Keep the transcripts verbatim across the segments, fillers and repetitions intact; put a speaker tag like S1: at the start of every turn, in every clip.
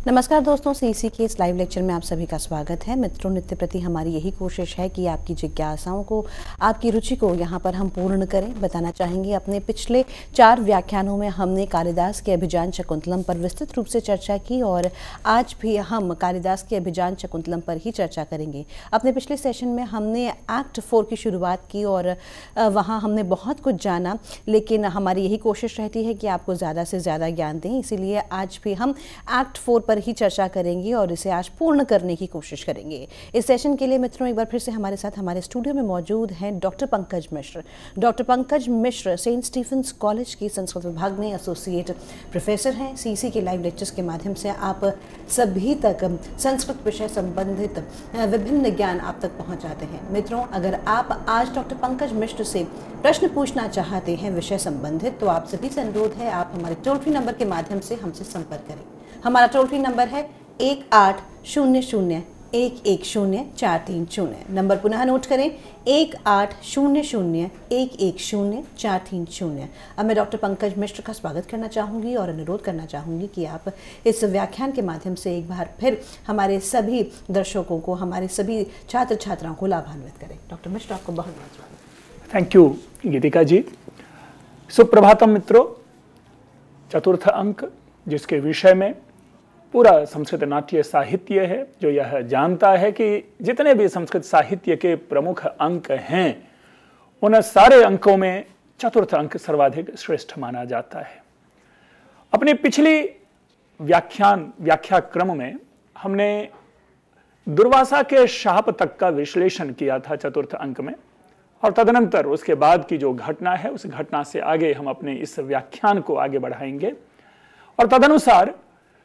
S1: नमस्कार दोस्तों, सीसी के इस लाइव लेक्चर में आप सभी का स्वागत है। मित्रों, नित्य प्रति हमारी यही कोशिश है कि आपकी जिज्ञासाओं को, आपकी रुचि को यहाँ पर हम पूर्ण करें। बताना चाहेंगे, अपने पिछले चार व्याख्यानों में हमने कालिदास के अभिजान शकुंतलम पर विस्तृत रूप से चर्चा की और आज भी हम कालिदास के अभिजान शकुंतलम पर ही चर्चा करेंगे। अपने पिछले सेशन में हमने एक्ट फोर की शुरुआत की और वहाँ हमने बहुत कुछ जाना, लेकिन हमारी यही कोशिश रहती है कि आपको ज़्यादा से ज़्यादा ज्ञान दें। इसीलिए आज भी हम एक्ट फोर पर ही चर्चा करेंगे और इसे आज पूर्ण करने की कोशिश करेंगे। इस सेशन के लिए मित्रों एक बार फिर से हमारे साथ हमारे स्टूडियो में मौजूद हैं doctor Pankaj Mishra. Doctor Pankaj Mishra Saint Stephen's college की संस्कृत विभाग में एसोसिएट प्रोफेसर हैं। सीसी के लाइव लेक्चर्स के माध्यम से आप सभी तक संस्कृत विषय संबंधित विभिन्न ज्ञान आप तक पहुंचाते हैं। मित्रों, अगर आप आज डॉक्टर पंकज मिश्र से प्रश्न पूछना चाहते हैं विषय संबंधित, तो आप सभी से अनुरोध है आप हमारे टोल फ्री नंबर के माध्यम से हमसे संपर्क करें। हमारा टोल फ्री नंबर है एक आठ शून्य शून्य एक एक शून्य चार तीन शून्य। नंबर पुनः नोट करें, एक आठ शून्य शून्य एक एक शून्य चार तीन शून्य। अब मैं डॉक्टर पंकज मिश्र का स्वागत करना चाहूँगी और अनुरोध करना चाहूँगी कि आप इस व्याख्यान के माध्यम से एक बार फिर हमारे सभी दर्शकों को, हमारे सभी छात्र छात्राओं को लाभान्वित करें। डॉक्टर मिश्र, आपको बहुत बहुत स्वागत।
S2: Thank you Geetika ji. सुप्रभातम मित्रों, चतुर्थ अंक जिसके विषय में पूरा संस्कृत नाट्य साहित्य है, जो यह जानता है कि जितने भी संस्कृत साहित्य के प्रमुख अंक हैं उन सारे अंकों में चतुर्थ अंक सर्वाधिक श्रेष्ठ माना जाता है। अपनी पिछली व्याख्यान व्याख्या क्रम में हमने दुर्वासा के शाप तक का विश्लेषण किया था चतुर्थ अंक में, और तदनंतर उसके बाद की जो घटना है उस घटना से आगे हम अपने इस व्याख्यान को आगे बढ़ाएंगे। और तदनुसार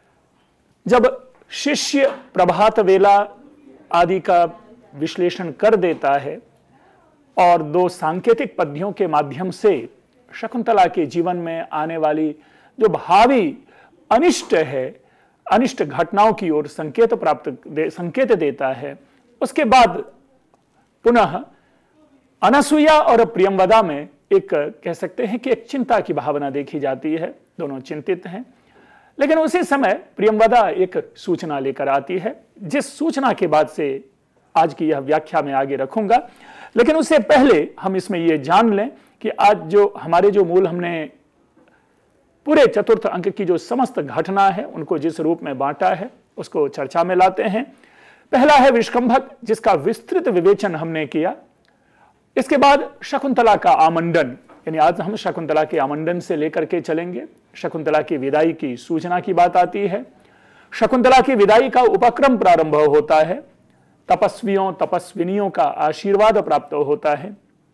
S2: जब शिष्य प्रभात वेला आदि का विश्लेषण कर देता है और दो सांकेतिक पद्यों के माध्यम से शकुंतला के जीवन में आने वाली जो भावी अनिष्ट है, अनिष्ट घटनाओं की ओर संकेत प्राप्त दे, संकेत देता है, उसके बाद पुनः अनसुया और प्रियंवदा में एक कह सकते हैं कि एक चिंता की भावना देखी जाती है। दोनों चिंतित हैं, लेकिन उसी समय प्रियंवदा एक सूचना लेकर आती है, जिस सूचना के बाद से आज की यह व्याख्या में आगे रखूंगा। लेकिन उससे पहले हम इसमें यह जान लें कि आज जो हमारे जो मूल हमने पूरे चतुर्थ अंक की जो समस्त घटना है उनको जिस रूप में बांटा है उसको चर्चा में लाते हैं। पहला है विष्कंभक, जिसका विस्तृत विवेचन हमने किया। इसके बाद शकुंतला का आमंडन, यानी आज हम शकुंतला के आमंडन से लेकर के चलेंगे। शकुंतला की विदाई की सूचना की बात आती है। शकुंतला की विदाई का उपक्रम प्रारंभ होता है, तपस्वियों तपस्विनियों का आशीर्वाद प्राप्त होता है।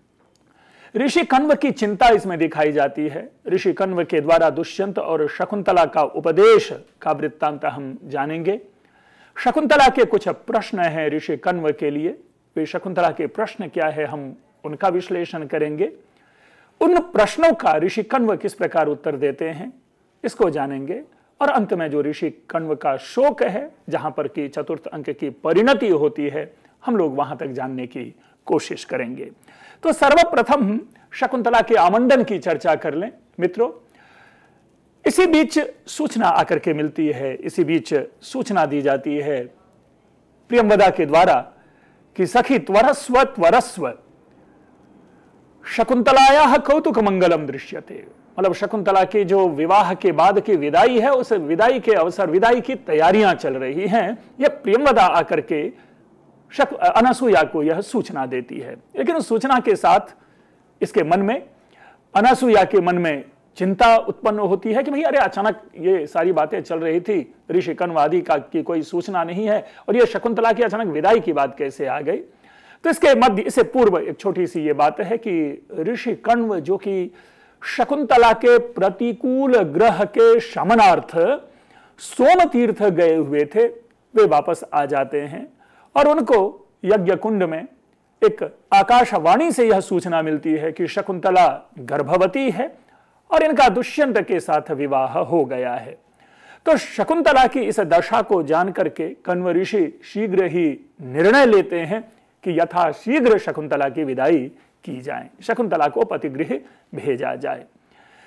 S2: ऋषि कण्व की चिंता इसमें दिखाई जाती है। ऋषि कण्व के द्वारा दुष्यंत और शकुंतला का उपदेश का वृत्तांत हम जानेंगे। शकुंतला के कुछ प्रश्न हैं ऋषि कण्व के लिए, वे शकुंतला के प्रश्न क्या है हम उनका विश्लेषण करेंगे। उन प्रश्नों का ऋषि कण्व किस प्रकार उत्तर देते हैं इसको जानेंगे। और अंत में जो ऋषि कण्व का शोक है, जहां पर कि चतुर्थ अंक की परिणति होती है, हम लोग वहां तक जानने की कोशिश करेंगे। तो सर्वप्रथम शकुंतला के आमंडन की चर्चा कर लें मित्रों। इसी बीच सूचना आकर के मिलती है, इसी बीच सूचना दी जाती है प्रियंवदा के द्वारा कि सखी त्वरस्व त्वरस्व शकुंतलाया कौतुक मंगलम दृश्यते। मतलब शकुंतला के जो विवाह के बाद की विदाई है, उस विदाई के अवसर, विदाई की तैयारियां चल रही हैं, यह प्रियंवदा आकर के शक अनसुया को यह सूचना देती है। लेकिन उस सूचना के साथ इसके मन में, अनसुया के मन में चिंता उत्पन्न होती है कि भाई अरे अचानक ये सारी बातें चल रही थी, ऋषि कण्व आदि का की कोई सूचना नहीं है, और ये शकुंतला की अचानक विदाई की बात कैसे आ गई। तो इसके मध्य, इससे पूर्व एक छोटी सी ये बात है कि ऋषि कण्व जो कि शकुंतला के प्रतिकूल ग्रह के शमनार्थ सोम तीर्थ गए हुए थे, वे वापस आ जाते हैं और उनको यज्ञ कुंड में एक आकाशवाणी से यह सूचना मिलती है कि शकुंतला गर्भवती है और इनका दुष्यंत के साथ विवाह हो गया है। तो शकुंतला की इस दशा को जान करके कण्व ऋषि शीघ्र ही निर्णय लेते हैं कि यथाशीघ्र शकुंतला की विदाई की जाए, शकुंतला को पतिगृह भेजा जाए।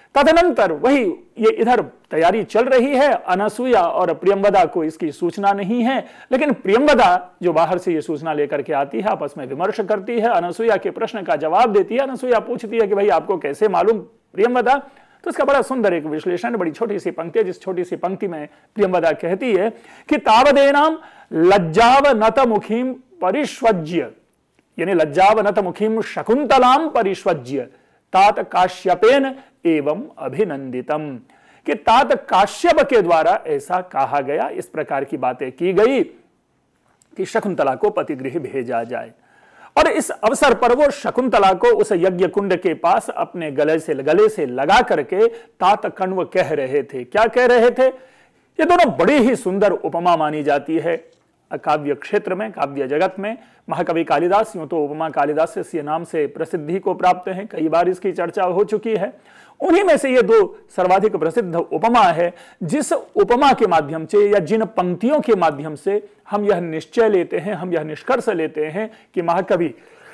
S2: तदनंतर वही ये इधर तैयारी चल रही है, अनसुया और प्रियंवदा को इसकी सूचना नहीं है, लेकिन प्रियंवदा जो बाहर से ये सूचना लेकर के आती है, आपस में विमर्श करती है, अनसुया के प्रश्न का जवाब देती है। अनसुया पूछती है कि भाई आपको कैसे मालूम प्रियंवदा? तो इसका बड़ा सुंदर एक विश्लेषण, बड़ी छोटी सी पंक्ति है, जिस छोटी सी पंक्ति में प्रियंवदा कहती है कि तावदेनाम लज्जावनत मुखीम परिष्वज्य, यानी लज्जावनत मुखीम शकुंतलाम परिष्वज्य तात काश्यपेन एवं अभिनंदितम, कि तात काश्यप के द्वारा ऐसा कहा गया, इस प्रकार की बातें की गई कि शकुंतला को पतिगृह भेजा जाए। और इस अवसर पर वो शकुंतला को उस यज्ञ कुंड के पास अपने गले से गले से लगा करके तात कण्व कह रहे थे। क्या कह रहे थे? ये दोनों बड़ी ही सुंदर उपमा मानी जाती है काव्य क्षेत्र में, काव्य जगत में। महाकवि कालिदास, यूं तो उपमा कालिदास से नाम से प्रसिद्धि को प्राप्त है, कई बार इसकी चर्चा हो चुकी है। उन्हीं में से ये दो सर्वाधिक प्रसिद्ध उपमा है, जिस उपमा के माध्यम से या जिन पंक्तियों के माध्यम से हम यह निश्चय लेते हैं, हम यह निष्कर्ष लेते हैं कि महाकवि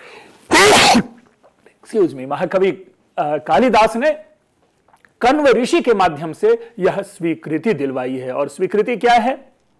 S2: एक्सक्यूज मी महाकवि कालिदास ने कण्व ऋषि के माध्यम से यह स्वीकृति दिलवाई है। और स्वीकृति क्या है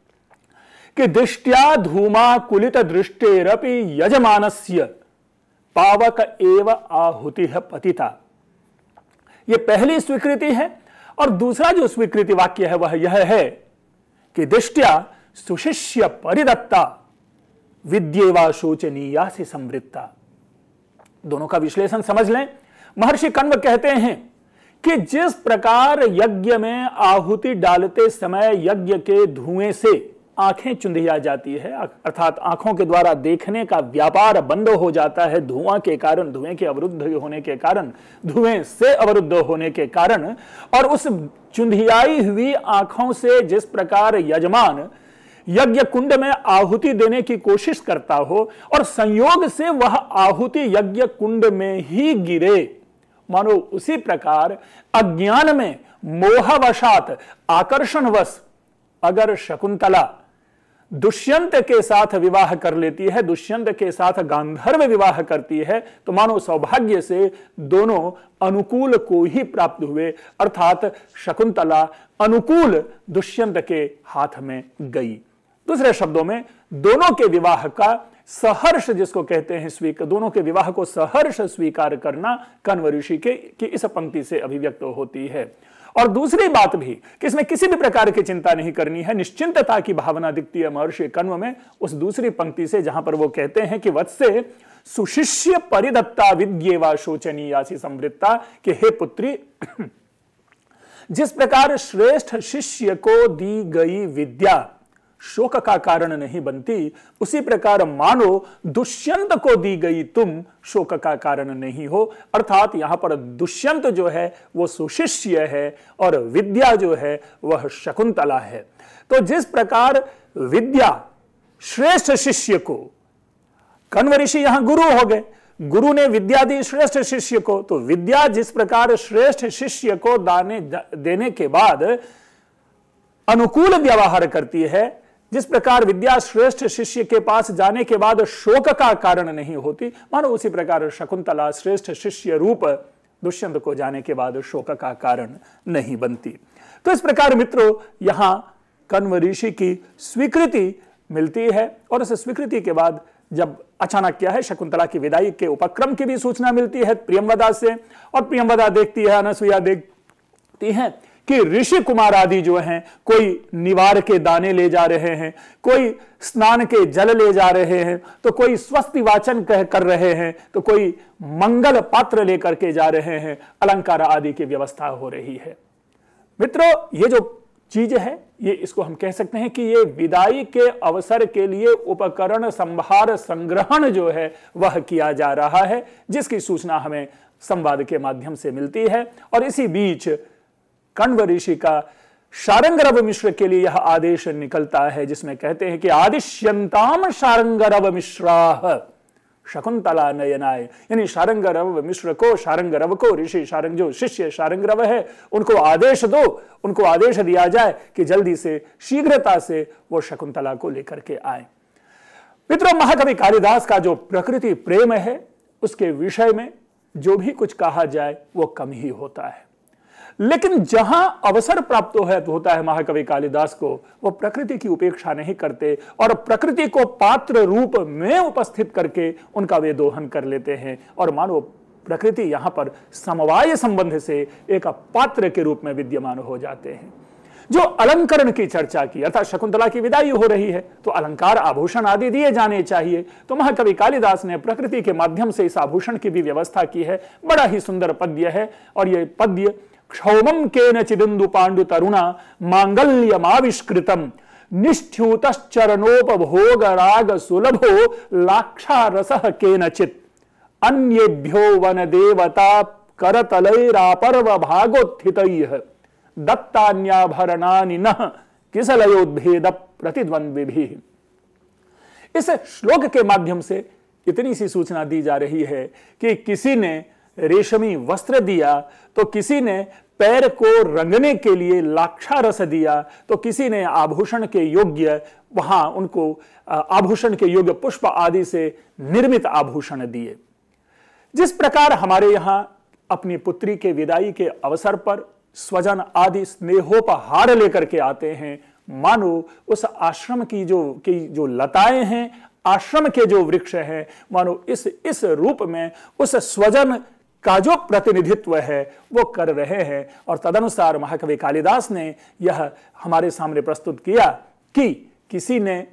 S2: कि दृष्ट्या धूमा कुलित दृष्टेरपि यजमानस्य पावक एव आहुति पतिता, यह पहली स्वीकृति है। और दूसरा जो स्वीकृति वाक्य है वह यह है कि दृष्ट्या सुशिष्य परिदत्ता विद्येवा शोचनीया से समृत्ता। दोनों का विश्लेषण समझ लें। महर्षि कण्व कहते हैं कि जिस प्रकार यज्ञ में आहुति डालते समय यज्ञ के धुएं से आंखें चुंधिया जाती है, अर्थात आंखों के द्वारा देखने का व्यापार बंद हो जाता है धुआं के कारण, धुएं के अवरुद्ध होने के कारण, धुएं से अवरुद्ध होने के कारण, और उस चुंधियाई हुई आंखों से जिस प्रकार यजमान यज्ञ कुंड में आहुति देने की कोशिश करता हो और संयोग से वह आहुति यज्ञ कुंड में ही गिरे, मानो उसी प्रकार अज्ञान में मोहवशात आकर्षणवश अगर शकुंतला दुष्यंत के साथ विवाह कर लेती है, दुष्यंत के साथ गांधर्व विवाह करती है, तो मानो सौभाग्य से दोनों अनुकूल को ही प्राप्त हुए, अर्थात शकुंतला अनुकूल दुष्यंत के हाथ में गई। दूसरे शब्दों में दोनों के विवाह का सहर्ष जिसको कहते हैं स्वीकार, दोनों के विवाह को सहर्ष स्वीकार करना कण्व ऋषि के की इस पंक्ति से अभिव्यक्त होती है। और दूसरी बात भी कि इसमें किसी भी प्रकार की चिंता नहीं करनी है, निश्चिंतता की भावना दिखती है महर्षि कण्व में उस दूसरी पंक्ति से, जहां पर वो कहते हैं कि वत्से सुशिष्य परिदत्ता विद्येवा शोचनीयासी समृत्ता, कि हे पुत्री जिस प्रकार श्रेष्ठ शिष्य को दी गई विद्या शोक का कारण नहीं बनती, उसी प्रकार मानो दुष्यंत को दी गई तुम शोक का कारण नहीं हो। अर्थात यहां पर दुष्यंत जो है वो सुशिष्य है और विद्या जो है वह शकुंतला है। तो जिस प्रकार विद्या श्रेष्ठ शिष्य को, कण्व ऋषि यहां गुरु हो गए, गुरु ने विद्या दी श्रेष्ठ शिष्य को, तो विद्या जिस प्रकार श्रेष्ठ शिष्य को दाने देने के बाद अनुकूल व्यवहार करती है, जिस प्रकार विद्या श्रेष्ठ शिष्य के पास जाने के बाद शोक का कारण नहीं होती, मानो उसी प्रकार शकुंतला श्रेष्ठ शिष्य रूप दुष्यंत को जाने के बाद शोक का कारण नहीं बनती। तो इस प्रकार मित्रों यहां कण्व ऋषि की स्वीकृति मिलती है। और उस स्वीकृति के बाद जब अचानक क्या है, शकुंतला की विदाई के उपक्रम की भी सूचना मिलती है प्रियंवदा से, और प्रियंवदा देखती है, अनसुया देखती है कि ऋषि कुमार आदि जो हैं कोई निवार के दाने ले जा रहे हैं, कोई स्नान के जल ले जा रहे हैं, तो कोई स्वस्ति वाचन कह कर रहे हैं, तो कोई मंगल पात्र लेकर के जा रहे हैं, अलंकार आदि की व्यवस्था हो रही है। मित्रों ये जो चीज है ये इसको हम कह सकते हैं कि ये विदाई के अवसर के लिए उपकरण संभार संग्रहण जो है वह किया जा रहा है, जिसकी सूचना हमें संवाद के माध्यम से मिलती है। और इसी बीच कण्व ऋषि का शारंगरव मिश्र के लिए यह आदेश निकलता है, जिसमें कहते हैं कि आदिश्यंताम शारंगरव मिश्राः शकुंतला नयनाय, यानी शारंगरव मिश्र को, शारंगरव को, ऋषि शारंग जो शिष्य शारंगरव है उनको आदेश दो, उनको आदेश दिया जाए कि जल्दी से शीघ्रता से वो शकुंतला को लेकर के आए। मित्रों महाकवि कालिदास का जो प्रकृति प्रेम है उसके विषय में जो भी कुछ कहा जाए वो कम ही होता है। लेकिन जहां अवसर प्राप्त होता है महाकवि कालिदास को, वो प्रकृति की उपेक्षा नहीं करते और प्रकृति को पात्र रूप में उपस्थित करके उनका वे दोहन कर लेते हैं। और मानो प्रकृति यहां पर समवाय संबंध से एक पात्र के रूप में विद्यमान हो जाते हैं। जो अलंकरण की चर्चा की, अर्थात शकुंतला की विदाई हो रही है तो अलंकार आभूषण आदि दिए जाने चाहिए, तो महाकवि कालिदास ने प्रकृति के माध्यम से इस आभूषण की भी व्यवस्था की है। बड़ा ही सुंदर पद्य है और यह पद्य क्षौमम केन चिदिंदु पांडु तरुणा मांगल्यमाविष्कृतम निष्ठ्यूतश्चरणोपभोग राग सुलभो लाक्षारसः केनचित् अन्येभ्यो वन देवता करतलैरापर्व भागोत्थितैः दत्तान्याभरणानि नः किसलयोद्भेद प्रतिद्वंद्विभिः। इस श्लोक के माध्यम से इतनी सी सूचना दी जा रही है कि किसी ने रेशमी वस्त्र दिया, तो किसी ने पैर को रंगने के लिए लाक्षारस दिया, तो किसी ने आभूषण के योग्य वहां उनको आभूषण के योग्य पुष्प आदि से निर्मित आभूषण दिए। जिस प्रकार हमारे यहां अपनी पुत्री के विदाई के अवसर पर स्वजन आदि स्नेहोपहार लेकर के आते हैं, मानो उस आश्रम की जो की जो लताएं हैं, आश्रम के जो वृक्ष हैं, मानो इस इस रूप में उस स्वजन का जो प्रतिनिधित्व है वो कर रहे हैं। और तदनुसार महाकवि कालिदास ने यह हमारे सामने प्रस्तुत किया कि किसी ने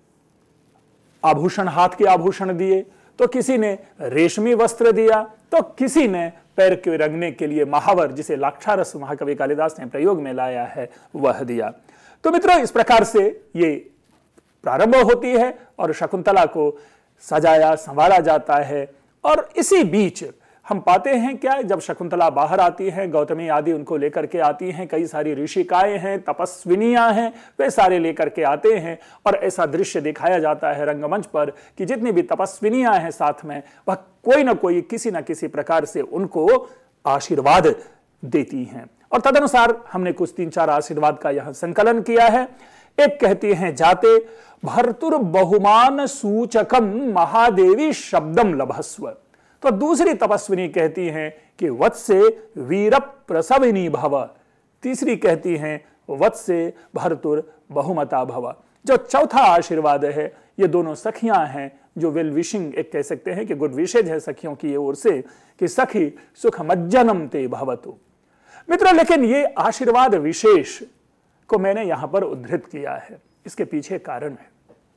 S2: आभूषण, हाथ के आभूषण दिए, तो किसी ने रेशमी वस्त्र दिया, तो किसी ने पैर के रंगने के लिए महावर, जिसे लाक्षारस महाकवि कालिदास ने प्रयोग में लाया है, वह दिया। तो मित्रों, इस प्रकार से ये प्रारंभ होती है और शकुंतला को सजाया संवारा जाता है। और इसी बीच हम पाते हैं क्या, जब शकुंतला बाहर आती है, गौतमी आदि उनको लेकर के आती हैं, कई सारी ऋषिकाएं हैं, तपस्विनियां हैं, वे सारे लेकर के आते हैं और ऐसा दृश्य दिखाया जाता है रंगमंच पर कि जितनी भी तपस्विनियां हैं साथ में, वह कोई ना कोई किसी ना किसी प्रकार से उनको आशीर्वाद देती हैं। और तदनुसार हमने कुछ तीन चार आशीर्वाद का यहां संकलन किया है। एक कहती हैं, जाते भर्तुर बहुमान सूचकम महादेवी शब्दम लभस्व। तो दूसरी तपस्विनी कहती हैं कि वत्से वीर प्रसविनी भव। तीसरी कहती हैं वत्से भर्तुर बहुमता भव। जो चौथा आशीर्वाद है, ये दोनों सखियां हैं जो वेल विशिंग, एक कह सकते हैं कि गुड विशेज है सखियों की ओर से कि सखी सुख मज्जनम ते भवतु। मित्रों, लेकिन ये आशीर्वाद विशेष को मैंने यहां पर उद्धृत किया है, इसके पीछे कारण है।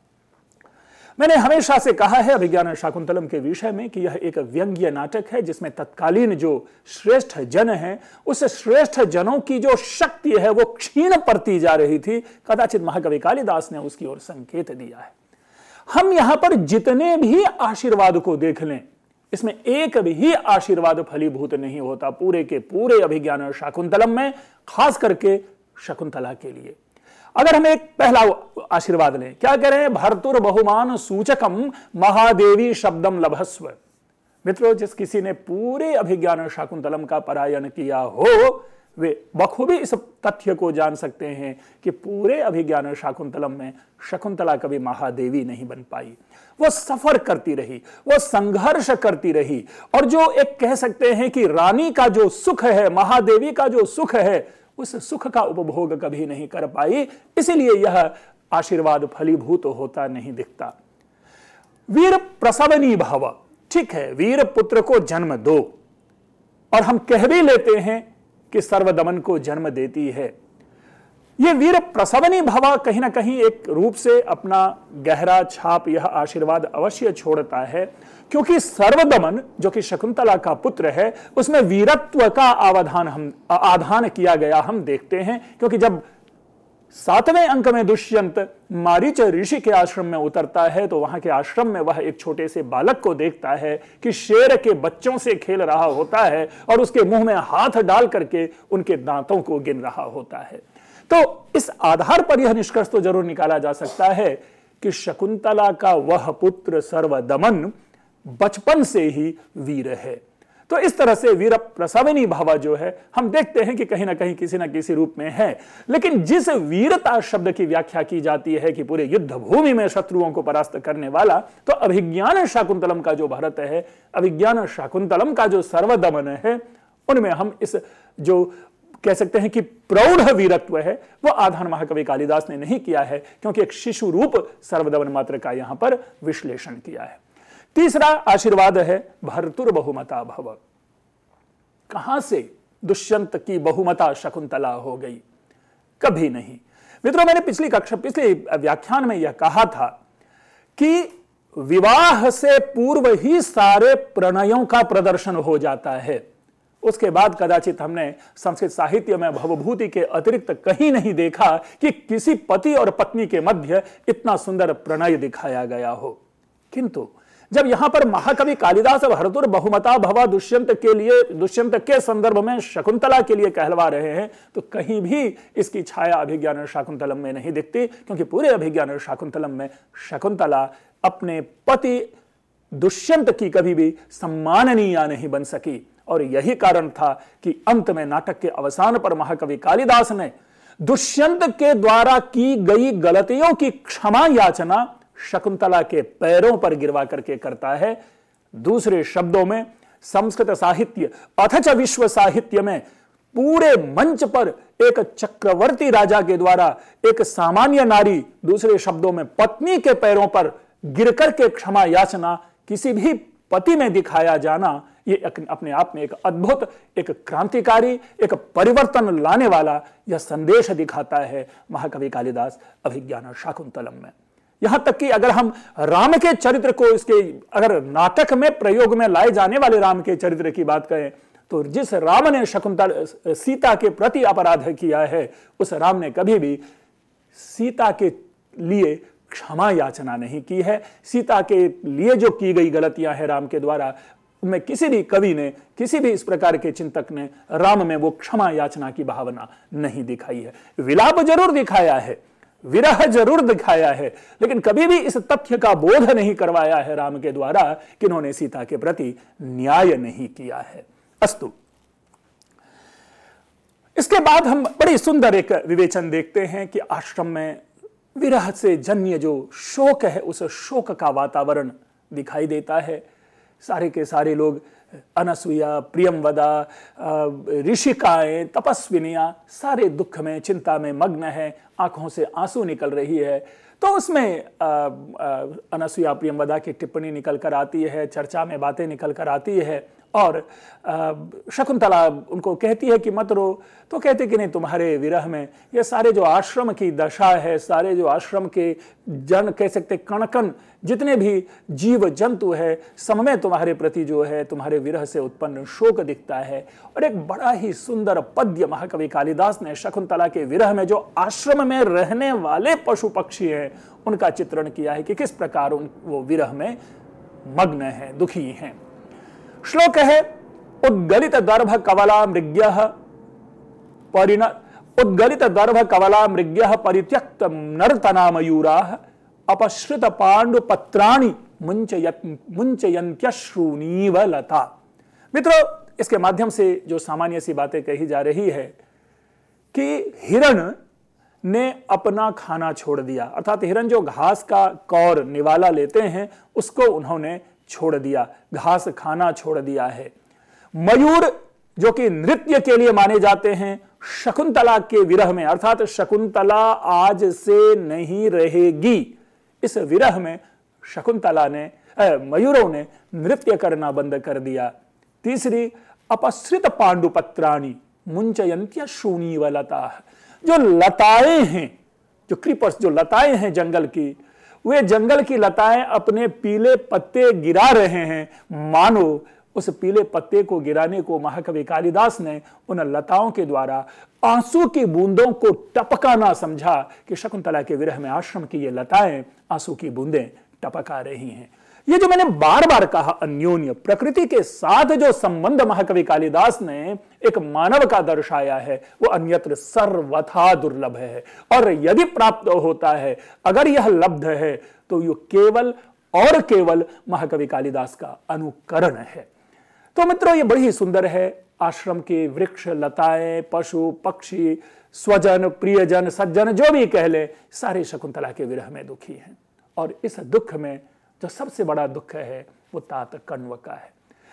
S2: मैंने हमेशा से कहा है अभिज्ञान शाकुंतलम के विषय में कि यह एक व्यंग्य नाटक है जिसमें तत्कालीन जो श्रेष्ठ जन हैं, उस श्रेष्ठ जनों की जो शक्ति है वो क्षीण पड़ती जा रही थी। कदाचित महाकवि कालिदास ने उसकी ओर संकेत दिया है। हम यहां पर जितने भी आशीर्वाद को देख लें, इसमें एक भी आशीर्वाद फलीभूत नहीं होता पूरे के पूरे अभिज्ञान शाकुंतलम में, खास करके शकुंतला के लिए। अगर हम एक पहला आशीर्वाद लें, क्या कह रहे हैं, भर्तुर बहुमान सूचकम महादेवी शब्दम लभस्व। मित्रों, जिस किसी ने पूरे अभिज्ञान शाकुंतलम का पारायण किया हो, वे बखूबी इस तथ्य को जान सकते हैं कि पूरे अभिज्ञान शाकुंतलम में शकुंतला कभी महादेवी नहीं बन पाई। वो सफर करती रही, वो संघर्ष करती रही, और जो एक कह सकते हैं कि रानी का जो सुख है, महादेवी का जो सुख है, उस सुख का उपभोग कभी नहीं कर पाई। इसलिए यह आशीर्वाद फलीभूत होता नहीं दिखता। वीर प्रसवनी भव, ठीक है, वीर पुत्र को जन्म दो, और हम कह भी लेते हैं कि सर्वदमन को जन्म देती है। यह वीर प्रसवनी भव कहीं ना कहीं एक रूप से अपना गहरा छाप यह आशीर्वाद अवश्य छोड़ता है, क्योंकि सर्वदमन जो कि शकुंतला का पुत्र है, उसमें वीरत्व का आवाधान हम आधान किया गया हम देखते हैं। क्योंकि जब सातवें अंक में दुष्यंत मारीच ऋषि के आश्रम में उतरता है, तो वहां के आश्रम में वह एक छोटे से बालक को देखता है कि शेर के बच्चों से खेल रहा होता है और उसके मुंह में हाथ डाल करके उनके दांतों को गिन रहा होता है। तो इस आधार पर यह निष्कर्ष तो जरूर निकाला जा सकता है कि शकुंतला का वह पुत्र सर्वदमन बचपन से ही वीर है। तो इस तरह से वीर प्रसविनी भव जो है, हम देखते हैं कि कहीं ना कहीं किसी ना किसी रूप में है। लेकिन जिस वीरता शब्द की व्याख्या की जाती है कि पूरे युद्ध भूमि में शत्रुओं को परास्त करने वाला, तो अभिज्ञान शाकुंतलम का जो भरत है, अभिज्ञान शाकुंतलम का जो सर्वदमन है, उनमें हम इस जो कह सकते हैं कि प्रौढ़ वीरत्व है, वो आधान महाकवि कालिदास ने नहीं किया है, क्योंकि एक शिशु रूप सर्वदमन मात्र का यहां पर विश्लेषण किया है। तीसरा आशीर्वाद है भर्तुर बहुमता भव। कहां से दुष्यंत की बहुमता शकुंतला हो गई? कभी नहीं। मित्रों, मैंने पिछली कक्षा पिछले व्याख्यान में यह कहा था कि विवाह से पूर्व ही सारे प्रणयों का प्रदर्शन हो जाता है। उसके बाद कदाचित हमने संस्कृत साहित्य में भवभूति के अतिरिक्त कहीं नहीं देखा कि किसी पति और पत्नी के मध्य इतना सुंदर प्रणय दिखाया गया हो। किंतु जब यहां पर महाकवि कालिदास भर्तुर बहुमता भवा दुष्यंत के लिए, दुष्यंत के संदर्भ में शकुंतला के लिए कहलवा रहे हैं, तो कहीं भी इसकी छाया अभिज्ञान शाकुंतलम में नहीं दिखती, क्योंकि पूरे अभिज्ञान शाकुंतलम में शकुंतला अपने पति दुष्यंत की कभी भी सम्माननीय नहीं बन सकी। और यही कारण था कि अंत में नाटक के अवसान पर महाकवि कालिदास ने दुष्यंत के द्वारा की गई गलतियों की क्षमा याचना शकुंतला के पैरों पर गिरवा करके करता है। दूसरे शब्दों में संस्कृत साहित्य अथच विश्व साहित्य में पूरे मंच पर एक चक्रवर्ती राजा के द्वारा एक सामान्य नारी, दूसरे शब्दों में पत्नी के पैरों पर गिरकर के क्षमा याचना किसी भी पति में दिखाया जाना, ये अपने आप में एक अद्भुत, एक क्रांतिकारी, एक परिवर्तन लाने वाला यह संदेश दिखाता है महाकवि कालिदास अभिज्ञान शाकुंतलम में। यहां तक कि अगर हम राम के चरित्र को, इसके अगर नाटक में प्रयोग में लाए जाने वाले राम के चरित्र की बात करें, तो जिस राम ने शकुंतला सीता के प्रति अपराध किया है, उस राम ने कभी भी सीता के लिए क्षमा याचना नहीं की है। सीता के लिए जो की गई गलतियां हैं राम के द्वारा, उनमें किसी भी कवि ने, किसी भी इस प्रकार के चिंतक ने राम में वो क्षमा याचना की भावना नहीं दिखाई है। विलाप जरूर दिखाया है, विरह जरूर दिखाया है, लेकिन कभी भी इस तथ्य का बोध नहीं करवाया है राम के द्वारा कि उन्होंने सीता के प्रति न्याय नहीं किया है। अस्तु, इसके बाद हम बड़ी सुंदर एक विवेचन देखते हैं कि आश्रम में विरह से जन्य जो शोक है, उस शोक का वातावरण दिखाई देता है। सारे के सारे लोग, अनसुया, प्रियमवदा, ऋषिकाएं, तपस्विनियां, सारे दुख में, चिंता में मग्न है, आंखों से आंसू निकल रही है। तो उसमें अनसुया प्रियमवदा की टिप्पणी निकल कर आती है, चर्चा में बातें निकल कर आती है, और शकुंतला उनको कहती है कि मत रो। तो कहते कि नहीं, तुम्हारे विरह में ये सारे जो आश्रम की दशा है, सारे जो आश्रम के जन, कह सकते कण कण जितने भी जीव जंतु है, सब में तुम्हारे प्रति जो है, तुम्हारे विरह से उत्पन्न शोक दिखता है। और एक बड़ा ही सुंदर पद्य महाकवि कालिदास ने शकुंतला के विरह में जो आश्रम में रहने वाले पशु पक्षी हैं, उनका चित्रण किया है कि किस प्रकार उन वो विरह में मग्न है, दुखी हैं। श्लोक है, उद्गलित दर्भ कवला मृग्यः परिण उद्गलित दर्भ कवला मृग्यः परित्यक्त नर्तना मयूराः अपश्रित पांडु पत्राणि मुंचयत मुंचयन्त्यश्रूनीव लता। मित्रों, इसके माध्यम से जो सामान्य सी बातें कही जा रही है कि हिरण ने अपना खाना छोड़ दिया, अर्थात हिरण जो घास का कौर निवाला लेते हैं, उसको उन्होंने छोड़ दिया, घास खाना छोड़ दिया है। मयूर जो कि नृत्य के लिए माने जाते हैं, शकुंतला के विरह में, अर्थात शकुंतला आज से नहीं रहेगी, इस विरह में शकुंतला ने, मयूरों ने नृत्य करना बंद कर दिया। तीसरी, अपसृत पांडुपत्राणि मुंचयन्त्य शूनीव लता, जो लताएं हैं, जो क्रीपर्स, जो लताएं हैं जंगल की, वे जंगल की लताएं अपने पीले पत्ते गिरा रहे हैं, मानो उस पीले पत्ते को गिराने को महाकवि कालिदास ने उन लताओं के द्वारा आंसू की बूंदों को टपकाना समझा कि शकुंतला के विरह में आश्रम की ये लताएं आंसू की बूंदें टपका रही हैं। ये जो मैंने बार बार कहा, अन्योन्य प्रकृति के साथ जो संबंध महाकवि कालिदास ने एक मानव का दर्शाया है, वो अन्यत्र सर्वथा दुर्लभ है, और यदि प्राप्त होता है, अगर यह लब्ध है, तो ये केवल और केवल महाकवि कालिदास का अनुकरण है। तो मित्रों, ये बड़ी ही सुंदर है। आश्रम के वृक्ष, लताएं, पशु पक्षी, स्वजन, प्रियजन, सज्जन, जो भी कह ले, सारे शकुंतला के विरह में दुखी हैं। और इस दुख में जो सबसे बड़ा दुख है, वो तात कण्व का है।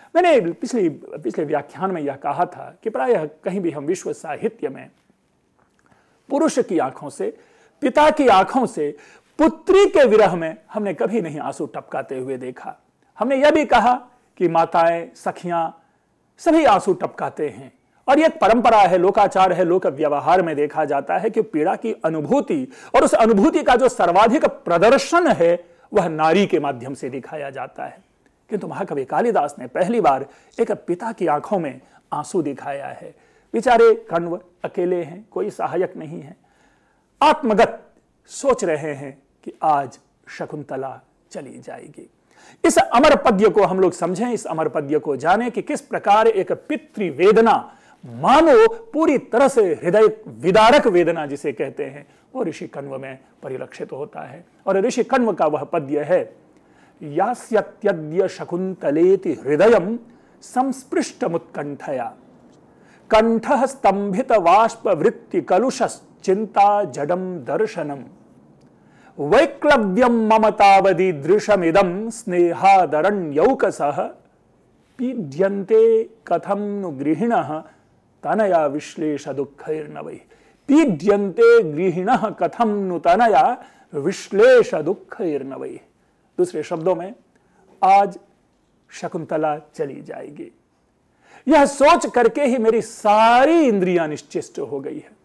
S2: मैंने पिछली पिछले व्याख्यान में यह कहा था कि प्रायः कहीं भी हम विश्व साहित्य में पुरुष की आंखों से, पिता की आंखों से पुत्री के विरह में हमने कभी नहीं आंसू टपकाते हुए देखा। हमने यह भी कहा कि माताएं, सखियां सभी आंसू टपकाते हैं, और यह परंपरा है, लोकाचार है, लोक व्यवहार में देखा जाता है कि पीड़ा की अनुभूति और उस अनुभूति का जो सर्वाधिक प्रदर्शन है वह नारी के माध्यम से दिखाया जाता है। किंतु महाकवि कालिदास ने पहली बार एक पिता की आंखों में आंसू दिखाया है। बेचारे कण्व अकेले हैं, कोई सहायक नहीं है, आत्मगत सोच रहे हैं कि आज शकुंतला चली जाएगी। इस अमर पद्य को हम लोग समझें, इस अमर पद्य को जानें कि किस प्रकार एक पितृ वेदना, मानो पूरी तरह से हृदय विदारक वेदना जिसे कहते हैं, वो ऋषि कण्व में परिलक्षित होता है। और ऋषि कण्व का वह पद्य है, यास्यत्यद्य शकुंतलेति हृदयं संस्पृष्टमुत्कंठया, कंठः स्तंभित वाष्प वृत्ति कलुषश्चिंता जडम दर्शनम, वैक्लव्यम ममतावधि दृशमिदं स्नेहादरण्यौकसः, पीड्यन्ते कथं नु गृहिणः तनया विश्लेष दुःखैर्नवैः। पीड्यन्ते गृहिणः कथं नु तनया विश्लेष दुःखैर्नवैः। दूसरे शब्दों में, आज शकुंतला चली जाएगी, यह सोच करके ही मेरी सारी इंद्रियां निश्चिष्ट हो गई है।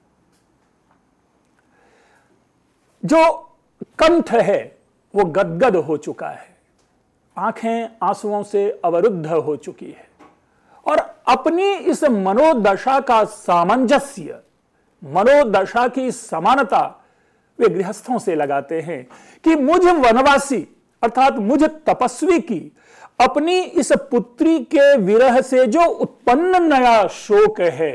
S2: जो कंठ है वो गदगद हो चुका है, आंखें आंसुओं से अवरुद्ध हो चुकी है, और अपनी इस मनोदशा का सामंजस्य, मनोदशा की समानता वे गृहस्थों से लगाते हैं कि मुझ वनवासी अर्थात मुझ तपस्वी की अपनी इस पुत्री के विरह से जो उत्पन्न नया शोक है,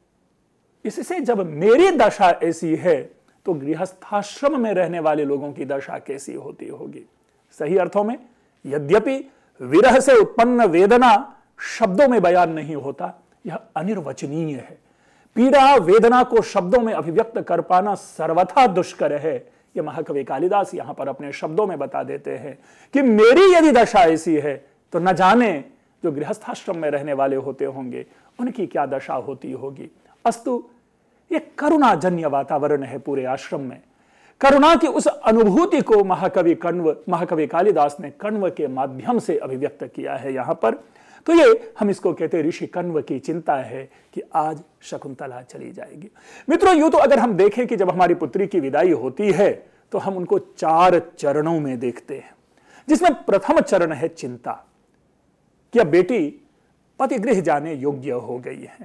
S2: इससे जब मेरी दशा ऐसी है तो गृहस्थाश्रम में रहने वाले लोगों की दशा कैसी होती होगी। सही अर्थों में, यद्यपि विरह से उत्पन्न वेदना शब्दों में बयान नहीं होता, यह अनिर्वचनीय है। पीड़ा वेदना को शब्दों में अभिव्यक्त कर पाना सर्वथा दुष्कर है। यह महाकवि कालिदास यहां पर अपने शब्दों में बता देते हैं कि मेरी यदि दशा ऐसी है तो न जाने जो गृहस्थाश्रम में रहने वाले होते होंगे उनकी क्या दशा होती होगी। अस्तु, ये करुणाजन्य वातावरण है पूरे आश्रम में। करुणा की उस अनुभूति को महाकवि कण्व महाकवि कालिदास ने कण्व के माध्यम से अभिव्यक्त किया है यहां पर। तो ये हम इसको कहते हैं ऋषि कण्व की चिंता है कि आज शकुंतला चली जाएगी। मित्रों, यूं तो अगर हम देखें कि जब हमारी पुत्री की विदाई होती है तो हम उनको चार चरणों में देखते हैं, जिसमें प्रथम चरण है चिंता कि अब बेटी पतिगृह जाने योग्य हो गई है।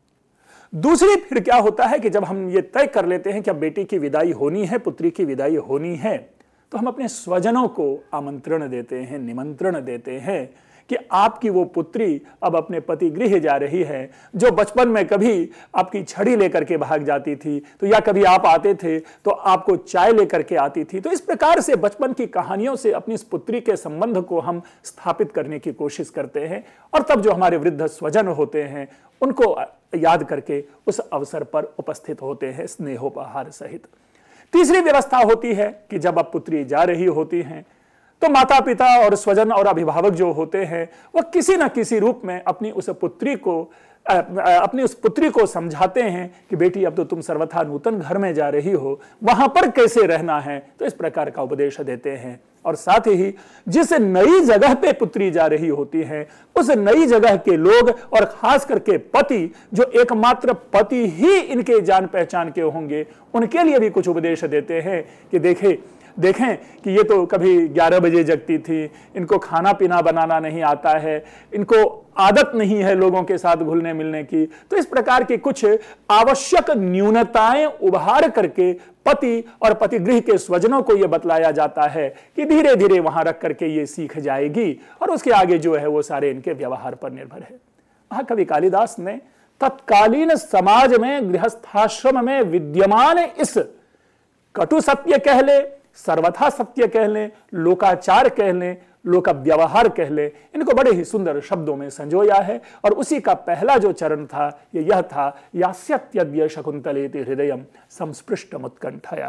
S2: दूसरी फिर क्या होता है कि जब हम ये तय कर लेते हैं कि अब बेटी की विदाई होनी है, पुत्री की विदाई होनी है, तो हम अपने स्वजनों को आमंत्रण देते हैं, निमंत्रण देते हैं कि आपकी वो पुत्री अब अपने पति गृह जा रही है, जो बचपन में कभी आपकी छड़ी लेकर के भाग जाती थी, तो या कभी आप आते थे तो आपको चाय लेकर के आती थी। तो इस प्रकार से बचपन की कहानियों से अपनी इस पुत्री के संबंध को हम स्थापित करने की कोशिश करते हैं, और तब जो हमारे वृद्ध स्वजन होते हैं उनको याद करके उस अवसर पर उपस्थित होते हैं स्नेहोपहार सहित। तीसरी व्यवस्था होती है कि जब अब पुत्री जा रही होती हैं तो माता पिता और स्वजन और अभिभावक जो होते हैं वह किसी न किसी रूप में अपनी उस पुत्री को अपनी उस पुत्री को समझाते हैं कि बेटी अब तो तुम सर्वथा नूतन घर में जा रही हो, वहां पर कैसे रहना है, तो इस प्रकार का उपदेश देते हैं। और साथ ही जिस नई जगह पे पुत्री जा रही होती है उस नई जगह के लोग और खास करके पति, जो एकमात्र पति ही इनके जान पहचान के होंगे, उनके लिए भी कुछ उपदेश देते हैं कि देखें देखें कि ये तो कभी ग्यारह बजे जगती थी, इनको खाना पीना बनाना नहीं आता है, इनको आदत नहीं है लोगों के साथ घुलने मिलने की। तो इस प्रकार की कुछ आवश्यक न्यूनताएं उभार करके पति और पतिगृह के स्वजनों को यह बतलाया जाता है कि धीरे धीरे वहां रख करके ये सीख जाएगी, और उसके आगे जो है वो सारे इनके व्यवहार पर निर्भर है। महाकवि कालिदास ने तत्कालीन समाज में, गृहस्थाश्रम में विद्यमान इस कटु सत्य कह ले, सर्वथा सत्य कह लें, लोकाचार कह लें, लोक व्यवहार कह लें, इनको बड़े ही सुंदर शब्दों में संजोया है। और उसी का पहला जो चरण था ये यह था, यास्यत्यद्य शकुंतलेति हृदयं संस्पृष्टमुत्कंठया।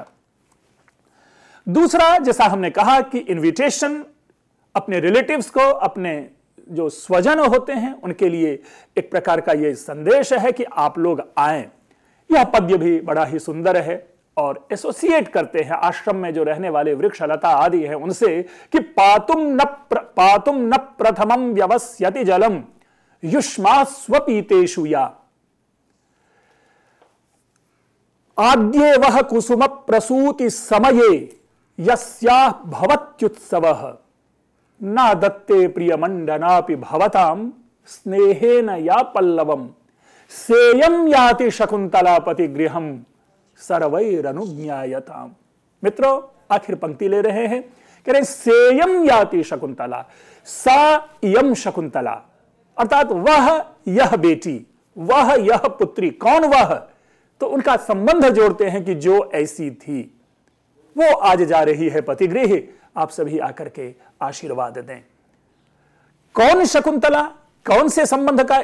S2: दूसरा, जैसा हमने कहा कि इनविटेशन अपने रिलेटिव्स को, अपने जो स्वजन होते हैं उनके लिए एक प्रकार का ये संदेश है कि आप लोग आएं। यह पद्य भी बड़ा ही सुंदर है और एसोसिएट करते हैं आश्रम में जो रहने वाले वृक्ष लता आदि हैं उनसे कि पातुम न प्र, पातुम न प्रथमम व्यवस्यति जलम युष्मा स्वपीतेषु या आद्ये वह कुसुम प्रसूति समये यस्याह भवत्युत्सवः न दत्ते प्रियमंडनापि भवताम स्नेहेन या पल्लवम सेयम याति शकुंतला पति गृहम सर्वैरनुज्ञायताम। मित्रों, आखिर पंक्ति ले रहे हैं, कह रहे सेयम याति शकुंतला, सा यम शकुंतला, अर्थात वह यह बेटी, वह यह पुत्री। कौन वह? तो उनका संबंध जोड़ते हैं कि जो ऐसी थी वो आज जा रही है पतिगृह, आप सभी आकर के आशीर्वाद दें। कौन शकुंतला? कौन से संबंध का,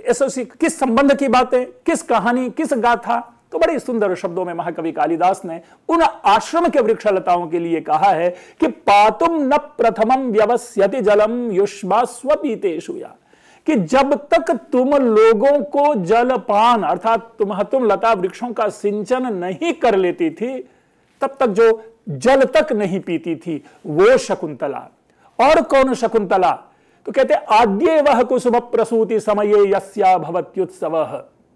S2: किस संबंध की बातें, किस कहानी, किस गाथा? तो बड़े सुंदर शब्दों में महाकवि कालिदास ने उन आश्रम के वृक्षलताओं के लिए कहा है कि पातुम न प्रथमम व्यवस्यति जलम युष्मा स्वपीतेषु या, कि जब तक तुम लोगों को जलपान अर्थात तुम तुम लता वृक्षों का सिंचन नहीं कर लेती थी तब तक जो जल तक नहीं पीती थी वो शकुंतला। और कौन शकुंतला? तो कहते आद्ये वह कुसुम प्रसूति समये यस्या भवत्युत्सवः,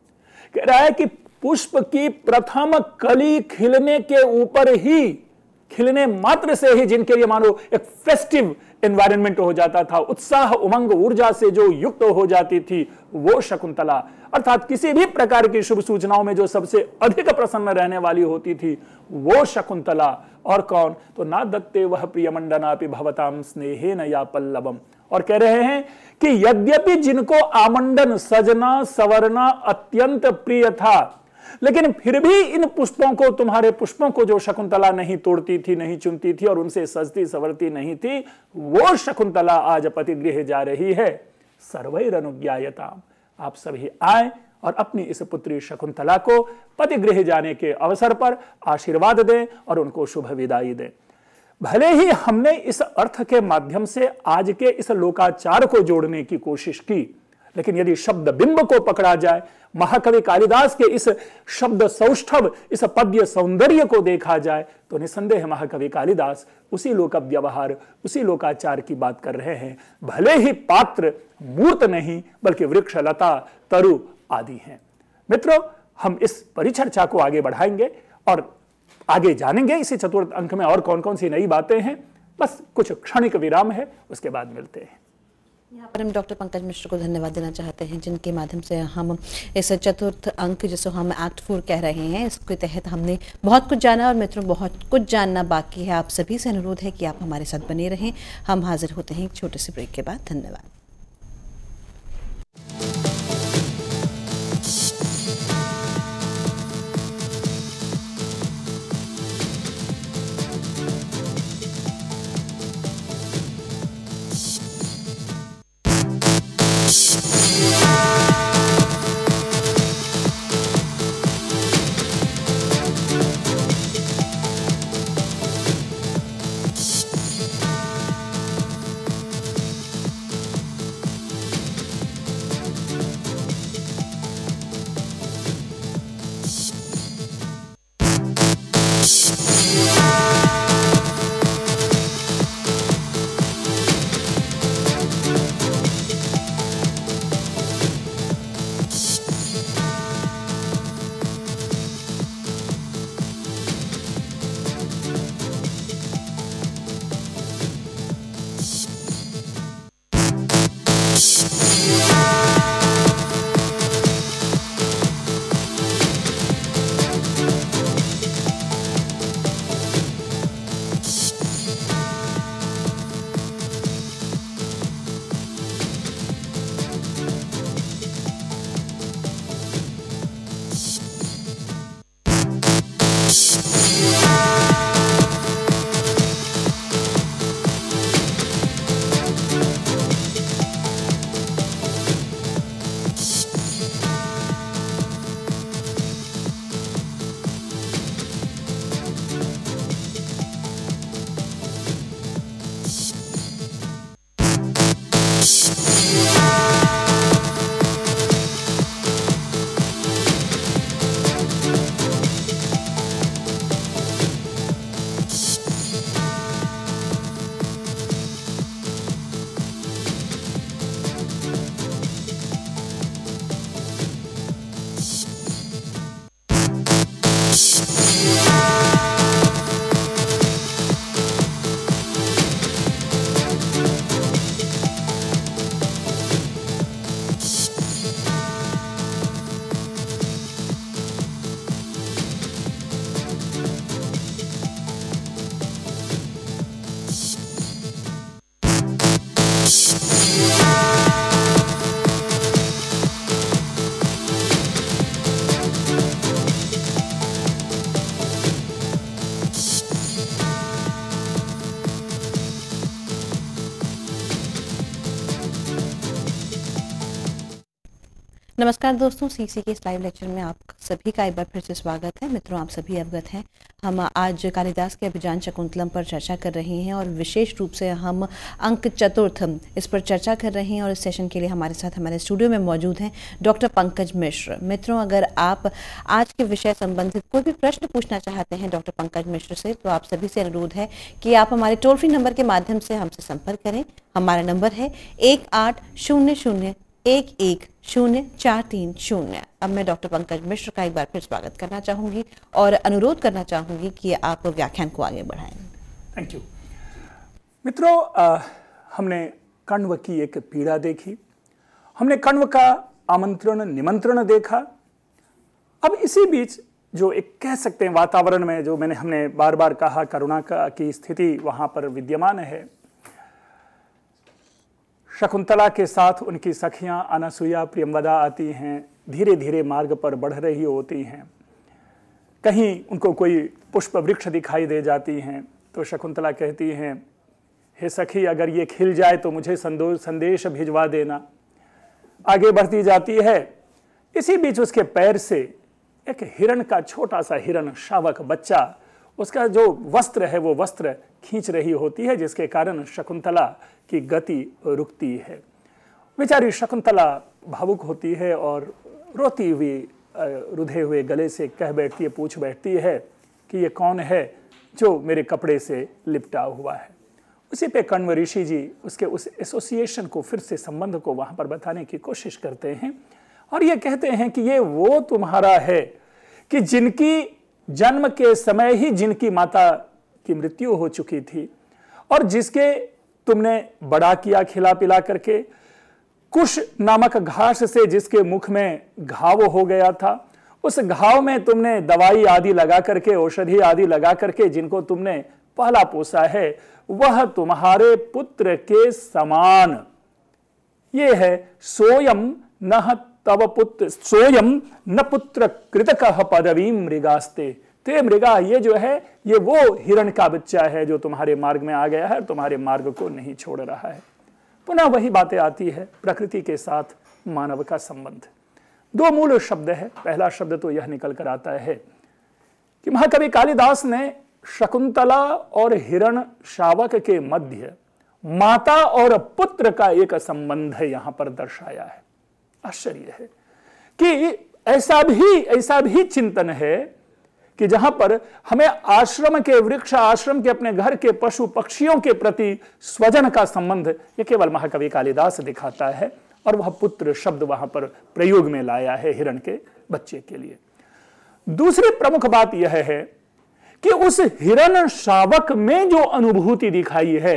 S2: कह रहा है कि पुष्प की प्रथम कली खिलने के ऊपर ही, खिलने मात्र से ही जिनके लिए मानो एक फेस्टिव एनवायरनमेंट हो जाता था, उत्साह उमंग ऊर्जा से जो युक्त हो जाती थी वो शकुंतला। अर्थात किसी भी प्रकार की शुभ सूचनाओं में जो सबसे अधिक प्रसन्न रहने वाली होती थी वो शकुंतला। और कौन? तो ना दत्ते वह प्रियमंडनापि भवताम स्नेहेन या पल्लवम। और कह रहे हैं कि यद्यपि जिनको आमंडन, सजना, सवरना अत्यंत प्रिय था, लेकिन फिर भी इन पुष्पों को, तुम्हारे पुष्पों को जो शकुंतला नहीं तोड़ती थी, नहीं चुनती थी और उनसे सजती सवरती नहीं थी, वो शकुंतला आज पतिगृह जा रही है। सर्वैरनुज्ञायताम, आप सभी आए और अपनी इस पुत्री शकुंतला को पतिगृह जाने के अवसर पर आशीर्वाद दें और उनको शुभ विदाई दें। भले ही हमने इस अर्थ के माध्यम से आज के इस लोकाचार को जोड़ने की कोशिश की, लेकिन यदि शब्द बिंब को पकड़ा जाए, महाकवि कालिदास के इस शब्द सौष्ठव, इस पद्य सौंदर्य को देखा जाए, तो निसंदेह महाकवि कालिदास उसी लोक व्यवहार, उसी लोकाचार की बात कर रहे हैं। भले ही पात्र मूर्त नहीं बल्कि वृक्ष, लता, तरु आदि हैं। मित्रों, हम इस परिचर्चा को आगे बढ़ाएंगे और आगे जानेंगे इसी चतुर्थ अंक में और कौन कौन सी नई बातें हैं। बस कुछ क्षणिक विराम है, उसके बाद मिलते हैं।
S1: यहाँ पर हम डॉक्टर पंकज मिश्र को धन्यवाद देना चाहते हैं, जिनके माध्यम से हम इस चतुर्थ अंक जिसे हम एक्ट फोर कह रहे हैं, इसके तहत हमने बहुत कुछ जाना और मित्रों बहुत कुछ जानना बाकी है। आप सभी से अनुरोध है कि आप हमारे साथ बने रहें। हम हाजिर होते हैं एक छोटे से ब्रेक के बाद। धन्यवाद। नमस्कार दोस्तों, सीसी के इस लाइव लेक्चर में आप सभी का एक बार फिर से स्वागत है। मित्रों, आप सभी अवगत हैं, हम आज कालिदास के अभियान शकुंतलम पर चर्चा कर रहे हैं और विशेष रूप से हम अंक चतुर्थ इस पर चर्चा कर रहे हैं। और इस सेशन के लिए हमारे साथ हमारे स्टूडियो में मौजूद हैं डॉक्टर पंकज मिश्र। मित्रों, अगर आप आज के विषय संबंधित कोई भी प्रश्न पूछना चाहते हैं डॉक्टर पंकज मिश्र से, तो आप सभी से अनुरोध है कि आप हमारे टोल फ्री नंबर के माध्यम से हमसे संपर्क करें। हमारा नंबर है एक आठ शून्य शून्य एक एक शून्य चार तीन शून्य। अब मैं डॉक्टर पंकज मिश्र का एक बार फिर स्वागत करना चाहूंगी और अनुरोध करना चाहूंगी कि आप व्याख्यान को आगे बढ़ाएं।
S2: थैंक यू मित्रों, आ, हमने कण्व की एक पीड़ा देखी, हमने कण्व का आमंत्रण निमंत्रण देखा। अब इसी बीच जो एक कह सकते हैं वातावरण में जो मैंने हमने बार बार कहा करुणा का की स्थिति वहां पर विद्यमान है। शकुंतला के साथ उनकी सखियां अनसुया प्रियंवदा आती हैं, धीरे धीरे मार्ग पर बढ़ रही होती हैं। कहीं उनको कोई पुष्प वृक्ष दिखाई दे जाती हैं तो शकुंतला कहती हैं, हे सखी, अगर ये खिल जाए तो मुझे संदेश भिजवा देना। आगे बढ़ती जाती है। इसी बीच उसके पैर से एक हिरण का छोटा सा हिरण शावक बच्चा उसका जो वस्त्र है वो वस्त्र खींच रही होती है, जिसके कारण शकुंतला की गति रुकती है। बेचारी शकुंतला भावुक होती है और रोती हुई रुधे हुए गले से कह बैठती है, पूछ बैठती है कि ये कौन है जो मेरे कपड़े से लिपटा हुआ है। उसी पे कण्व ऋषि जी उसके उस एसोसिएशन को फिर से संबंध को वहां पर बताने की कोशिश करते हैं और ये कहते हैं कि ये वो तुम्हारा है कि जिनकी जन्म के समय ही जिनकी माता की मृत्यु हो चुकी थी और जिसके तुमने बड़ा किया खिला पिला करके, कुश नामक घास से जिसके मुख में घाव हो गया था, उस घाव में तुमने दवाई आदि लगा करके, औषधि आदि लगा करके जिनको तुमने पहला पोसा है, वह तुम्हारे पुत्र के समान। ये है सोयम न तव पुत्र सोयम न पुत्र कृतकः पदवी मृगास्ते। ते मृगा, ये जो है ये वो हिरण का बच्चा है जो तुम्हारे मार्ग में आ गया है और तुम्हारे मार्ग को नहीं छोड़ रहा है। पुनः वही बातें आती है, प्रकृति के साथ मानव का संबंध। दो मूल शब्द है। पहला शब्द तो यह निकल कर आता है कि महाकवि कालिदास ने शकुंतला और हिरण शावक के मध्य माता और पुत्र का एक संबंध यहां पर दर्शाया है। आश्चर्य है कि ऐसा भी ऐसा भी चिंतन है कि जहां पर हमें आश्रम के वृक्ष, आश्रम के अपने घर के पशु पक्षियों के प्रति स्वजन का संबंध ये केवल महाकवि कालिदास दिखाता है और वह पुत्र शब्द वहां पर प्रयोग में लाया है हिरण के बच्चे के लिए। दूसरी प्रमुख बात यह है कि उस हिरण शावक में जो अनुभूति दिखाई है,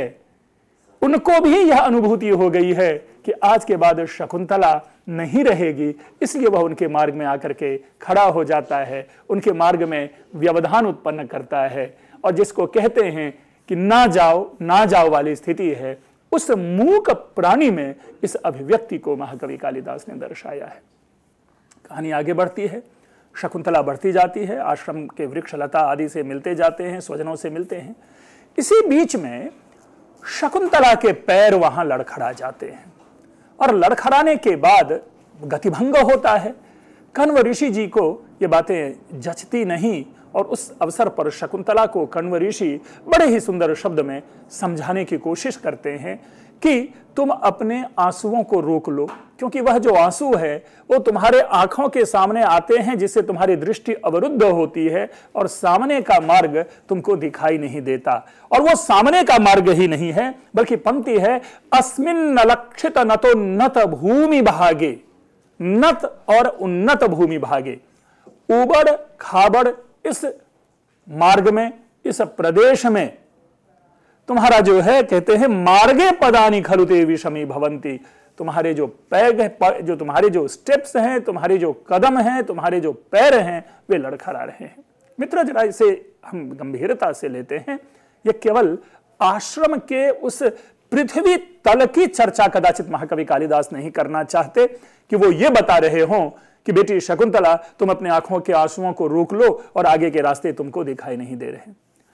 S2: उनको भी यह अनुभूति हो गई है कि आज के बाद शकुंतला नहीं रहेगी, इसलिए वह उनके मार्ग में आकर के खड़ा हो जाता है, उनके मार्ग में व्यवधान उत्पन्न करता है और जिसको कहते हैं कि ना जाओ ना जाओ वाली स्थिति है, उस मूक प्राणी में इस अभिव्यक्ति को महाकवि कालिदास ने दर्शाया है। कहानी आगे बढ़ती है, शकुंतला बढ़ती जाती है, आश्रम के वृक्ष लता आदि से मिलते जाते हैं, स्वजनों से मिलते हैं। इसी बीच में शकुंतला के पैर वहां लड़खड़ा जाते हैं और लड़खड़ाने के बाद गतिभंग होता है। कण्व ऋषि जी को ये बातें जचती नहीं और उस अवसर पर शकुंतला को कण्व ऋषि बड़े ही सुंदर शब्द में समझाने की कोशिश करते हैं कि तुम अपने आंसुओं को रोक लो, क्योंकि वह जो आंसू है वो तुम्हारे आंखों के सामने आते हैं जिससे तुम्हारी दृष्टि अवरुद्ध होती है और सामने का मार्ग तुमको दिखाई नहीं देता। और वो सामने का मार्ग ही नहीं है बल्कि पंक्ति है, अस्मिन् लक्षित नतो नत भूमि भागे, नत और उन्नत भूमि भागे। उबड़ खाबड़ इस मार्ग में, इस प्रदेश में तुम्हारा जो है, कहते हैं मार्गे पदानी खलुते विषमी भवंती, तुम्हारे जो पैग जो तुम्हारे जो स्टेप्स हैं, तुम्हारे जो कदम हैं, तुम्हारे जो पैर हैं, वे लड़खड़ा रहे हैं। मित्र, जरा इसे हम गंभीरता से लेते हैं। यह केवल आश्रम के उस पृथ्वी तल की चर्चा कदाचित महाकवि कालिदास नहीं करना चाहते कि वो ये बता रहे हों कि बेटी शकुंतला, तुम अपने आंखों के आंसुओं को रोक लो और आगे के रास्ते तुमको दिखाई नहीं दे रहे।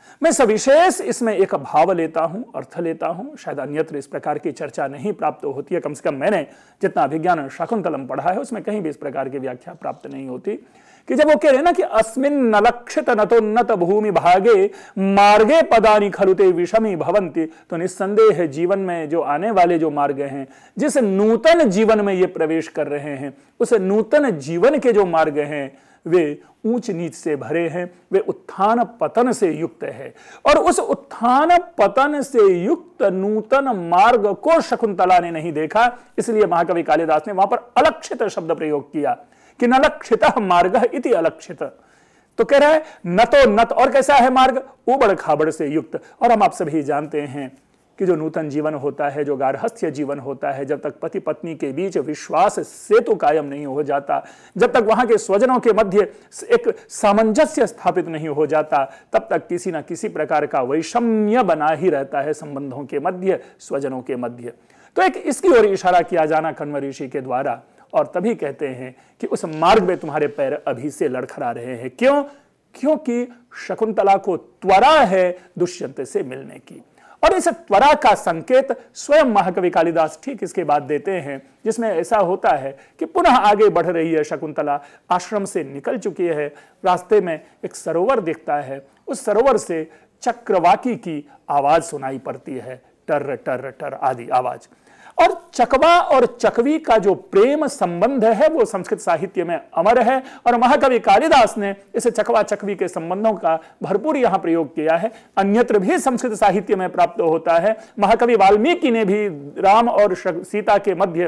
S2: मैं सविशेष इसमें एक भाव लेता हूं, अर्थ लेता हूं, शायद अन्यत्र इस प्रकार की चर्चा नहीं प्राप्त होती है। कम से कम मैंने जितना अभिज्ञान शाकुंतलम पढ़ा है उसमें कहीं भी इस प्रकार की व्याख्या प्राप्त नहीं होती कि जब वो कह रहे हैं ना कि अस्मिन न लक्षित नतोन्नत भूमि भागे मार्गे पदानि खलुते विषमी भवंति, तो निस्संदेह जीवन में जो आने वाले जो मार्ग हैं, जिस नूतन जीवन में ये प्रवेश कर रहे हैं, उस नूतन जीवन के जो मार्ग हैं वे ऊंच नीच से भरे हैं, वे उत्थान पतन से युक्त है। और उस उत्थान पतन से युक्त नूतन मार्ग को शकुंतला ने नहीं देखा, इसलिए महाकवि कालिदास ने वहां पर अलक्षित शब्द प्रयोग किया कि न लक्षितः मार्गः इति अलक्षित। तो कह रहा है न तो नत, और कैसा है मार्ग, उबड़ खाबड़ से युक्त। और हम आप सभी जानते हैं कि जो नूतन जीवन होता है, जो गार्हस्थ्य जीवन होता है, जब तक पति पत्नी के बीच विश्वास सेतु कायम नहीं हो जाता, जब तक वहां के स्वजनों के मध्य एक सामंजस्य स्थापित नहीं हो जाता, तब तक किसी ना किसी प्रकार का वैषम्य बना ही रहता है संबंधों के मध्य, स्वजनों के मध्य। तो एक इसकी ओर इशारा किया जाना कण्व ऋषि के द्वारा, और तभी कहते हैं कि उस मार्ग में तुम्हारे पैर अभी से लड़खड़ा रहे हैं। क्यों? क्योंकि शकुंतला को त्वरा है दुष्यंत से मिलने की। और इस त्वरा का संकेत स्वयं महाकवि कालिदास ठीक इसके बाद देते हैं, जिसमें ऐसा होता है कि पुनः आगे बढ़ रही है शकुंतला, आश्रम से निकल चुकी है, रास्ते में एक सरोवर दिखता है, उस सरोवर से चक्रवाकी की आवाज सुनाई पड़ती है, टर टर टर आदि आवाज। और चकवा और चकवी का जो प्रेम संबंध है वो संस्कृत साहित्य में अमर है, और महाकवि कालिदास ने इस चकवा चकवी के संबंधों का भरपूर यहां प्रयोग किया है। अन्यत्र भी संस्कृत साहित्य में प्राप्त होता है। महाकवि वाल्मीकि ने भी राम और सीता के मध्य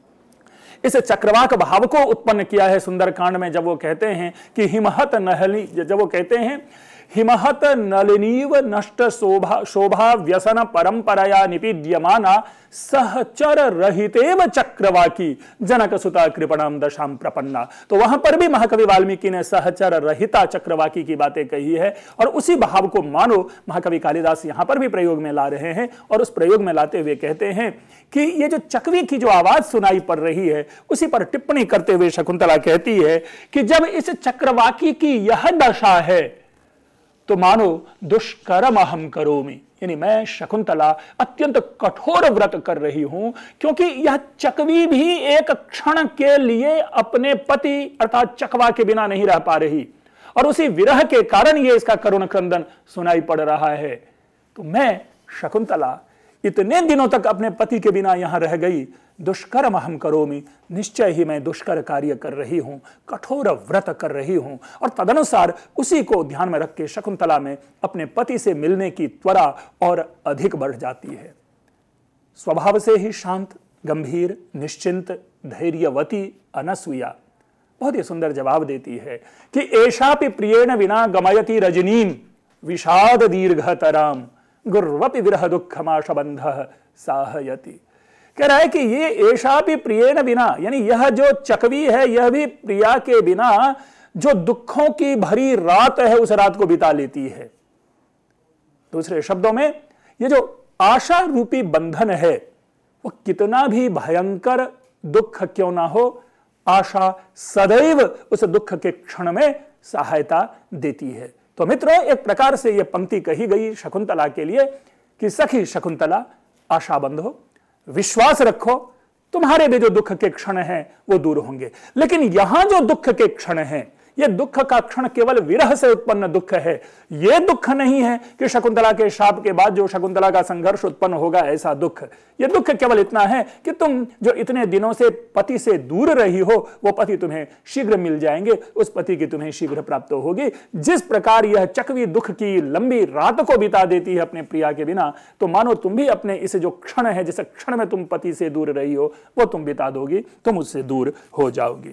S2: इस चक्रवाक भाव को उत्पन्न किया है सुंदरकांड में, जब वो कहते हैं कि हिमहत नहली, जब वो कहते हैं हिमहत नलिनीव नष्ट शोभा शोभा व्यसन परंपराया निपीड्यमाना सहचर रहितेव चक्रवाकी जनक सुता कृपणम दशाम प्रपन्ना। तो वहां पर भी महाकवि वाल्मीकि ने सहचर रहिता चक्रवाकी की बातें कही है, और उसी भाव को मानो महाकवि कालिदास यहां पर भी प्रयोग में ला रहे हैं। और उस प्रयोग में लाते हुए कहते हैं कि ये जो चकवी की जो आवाज सुनाई पड़ रही है, उसी पर टिप्पणी करते हुए शकुंतला कहती है कि जब इस चक्रवाकी की यह दशा है तो मानो दुष्कर्म अहम करोमि, यानी मैं शकुंतला अत्यंत कठोर व्रत कर रही हूं, क्योंकि यह चकवी भी एक क्षण के लिए अपने पति अर्थात चकवा के बिना नहीं रह पा रही, और उसी विरह के कारण ये इसका करुण क्रंदन सुनाई पड़ रहा है। तो मैं शकुंतला इतने दिनों तक अपने पति के बिना यहां रह गई, दुष्कर्म अहम करोमि, निश्चय ही मैं दुष्कर कार्य कर रही हूं, कठोर व्रत कर रही हूं। और तदनुसार उसी को ध्यान में रख के शकुंतला में अपने पति से मिलने की त्वरा और अधिक बढ़ जाती है। स्वभाव से ही शांत, गंभीर, निश्चिंत, धैर्यवती अनसुया बहुत ही सुंदर जवाब देती है कि एषापि प्रियेण विना गमयति रजनीम विषाद दीर्घतराम गुर्वपि विरह दुःखमाशबंध साहयति। कह रहा है कि ये ऐशा भी प्रियेण बिना, यानी यह जो चकवी है यह भी प्रिया के बिना जो दुखों की भरी रात है उस रात को बिता लेती है। दूसरे शब्दों में ये जो आशा रूपी बंधन है वो कितना भी भयंकर दुख क्यों ना हो, आशा सदैव उस दुख के क्षण में सहायता देती है। तो मित्रों, एक प्रकार से यह पंक्ति कही गई शकुंतला के लिए कि सखी शकुंतला आशा बंधो, विश्वास रखो, तुम्हारे भी जो दुख के क्षण हैं वो दूर होंगे। लेकिन यहां जो दुख के क्षण हैं, ये दुख का क्षण केवल विरह से उत्पन्न दुख है। ये दुख नहीं है कि शकुंतला के शाप के बाद जो शकुंतला का संघर्ष उत्पन्न होगा ऐसा दुख। ये दुख केवल इतना है कि तुम जो इतने दिनों से पति से दूर रही हो वो पति तुम्हें शीघ्र मिल जाएंगे, उस पति की तुम्हें शीघ्र प्राप्त होगी। जिस प्रकार यह चकवी दुख की लंबी रात को बिता देती है अपने प्रिया के बिना, तो मानो तुम भी अपने इस जो क्षण है, जिस क्षण में तुम पति से दूर रही हो वो तुम बिता दोगी, तुम उससे दूर हो जाओगी।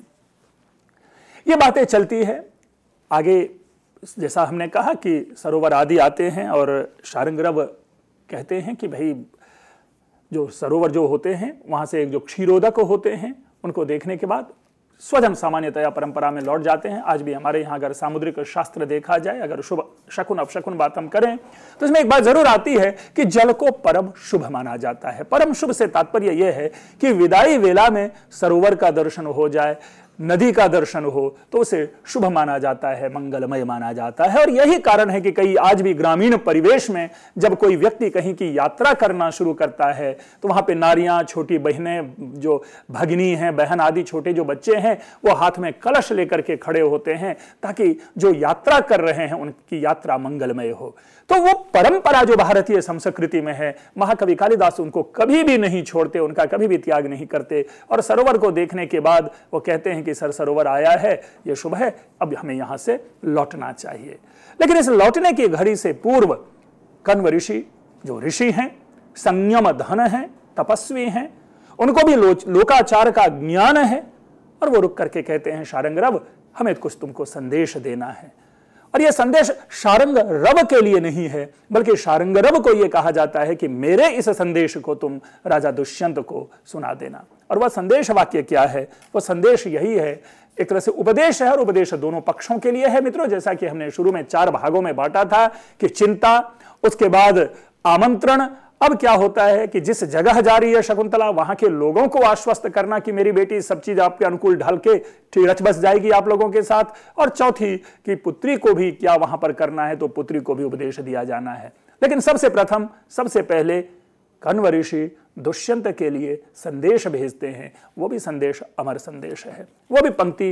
S2: ये बातें चलती है आगे। जैसा हमने कहा कि सरोवर आदि आते हैं और शार्ंगरव कहते हैं कि भाई जो सरोवर जो होते हैं वहां से एक जो क्षीरोदक होते हैं उनको देखने के बाद स्वजन सामान्यतया परंपरा में लौट जाते हैं। आज भी हमारे यहाँ अगर सामुद्रिक शास्त्र देखा जाए, अगर शुभ शकुन अपशकुन बात हम करें तो इसमें एक बात जरूर आती है कि जल को परम शुभ माना जाता है। परम शुभ से तात्पर्य यह है कि विदाई वेला में सरोवर का दर्शन हो जाए, नदी का दर्शन हो तो उसे शुभ माना जाता है, मंगलमय माना जाता है। और यही कारण है कि कई आज भी ग्रामीण परिवेश में जब कोई व्यक्ति कहीं की यात्रा करना शुरू करता है तो वहां पे नारियां, छोटी बहनें, जो भगिनी हैं, बहन आदि छोटे जो बच्चे हैं, वो हाथ में कलश लेकर के खड़े होते हैं ताकि जो यात्रा कर रहे हैं उनकी यात्रा मंगलमय हो। तो वो परंपरा जो भारतीय संस्कृति में है, महाकवि कालिदास उनको कभी भी नहीं छोड़ते, उनका कभी भी त्याग नहीं करते। और सरोवर को देखने के बाद वो कहते हैं कि सर सरोवर आया है, ये शुभ है, अब हमें यहां से लौटना चाहिए। लेकिन इस लौटने की घड़ी से पूर्व कण्व ऋषि, जो ऋषि हैं, संयम धन हैं, तपस्वी हैं, उनको भी लो, लोकाचार का ज्ञान है। और वो रुक करके कहते हैं, शारंग रव, हमें कुछ तुमको संदेश देना है। और यह संदेश शारंग रव के लिए नहीं है, बल्कि शारंग रव को यह कहा जाता है कि मेरे इस संदेश को तुम राजा दुष्यंत को सुना देना। और वह संदेश वाक्य क्या है? वह संदेश यही है, एक तरह से उपदेश है, और उपदेश दोनों पक्षों के लिए है मित्रों। जैसा कि हमने शुरू में चार भागों में बांटा था कि चिंता, उसके बाद आमंत्रण, अब क्या होता है कि जिस जगह जा रही है शकुंतला, वहां के लोगों को आश्वस्त करना कि मेरी बेटी सब चीज आपके अनुकूल ढल के ठीक रच बस जाएगी आप लोगों के साथ। और चौथी कि पुत्री को भी क्या वहां पर करना है, तो पुत्री को भी उपदेश दिया जाना है। लेकिन सबसे प्रथम, सबसे पहले कण्व ऋषि दुष्यंत के लिए संदेश भेजते हैं। वो भी संदेश अमर संदेश है। वो भी पंक्ति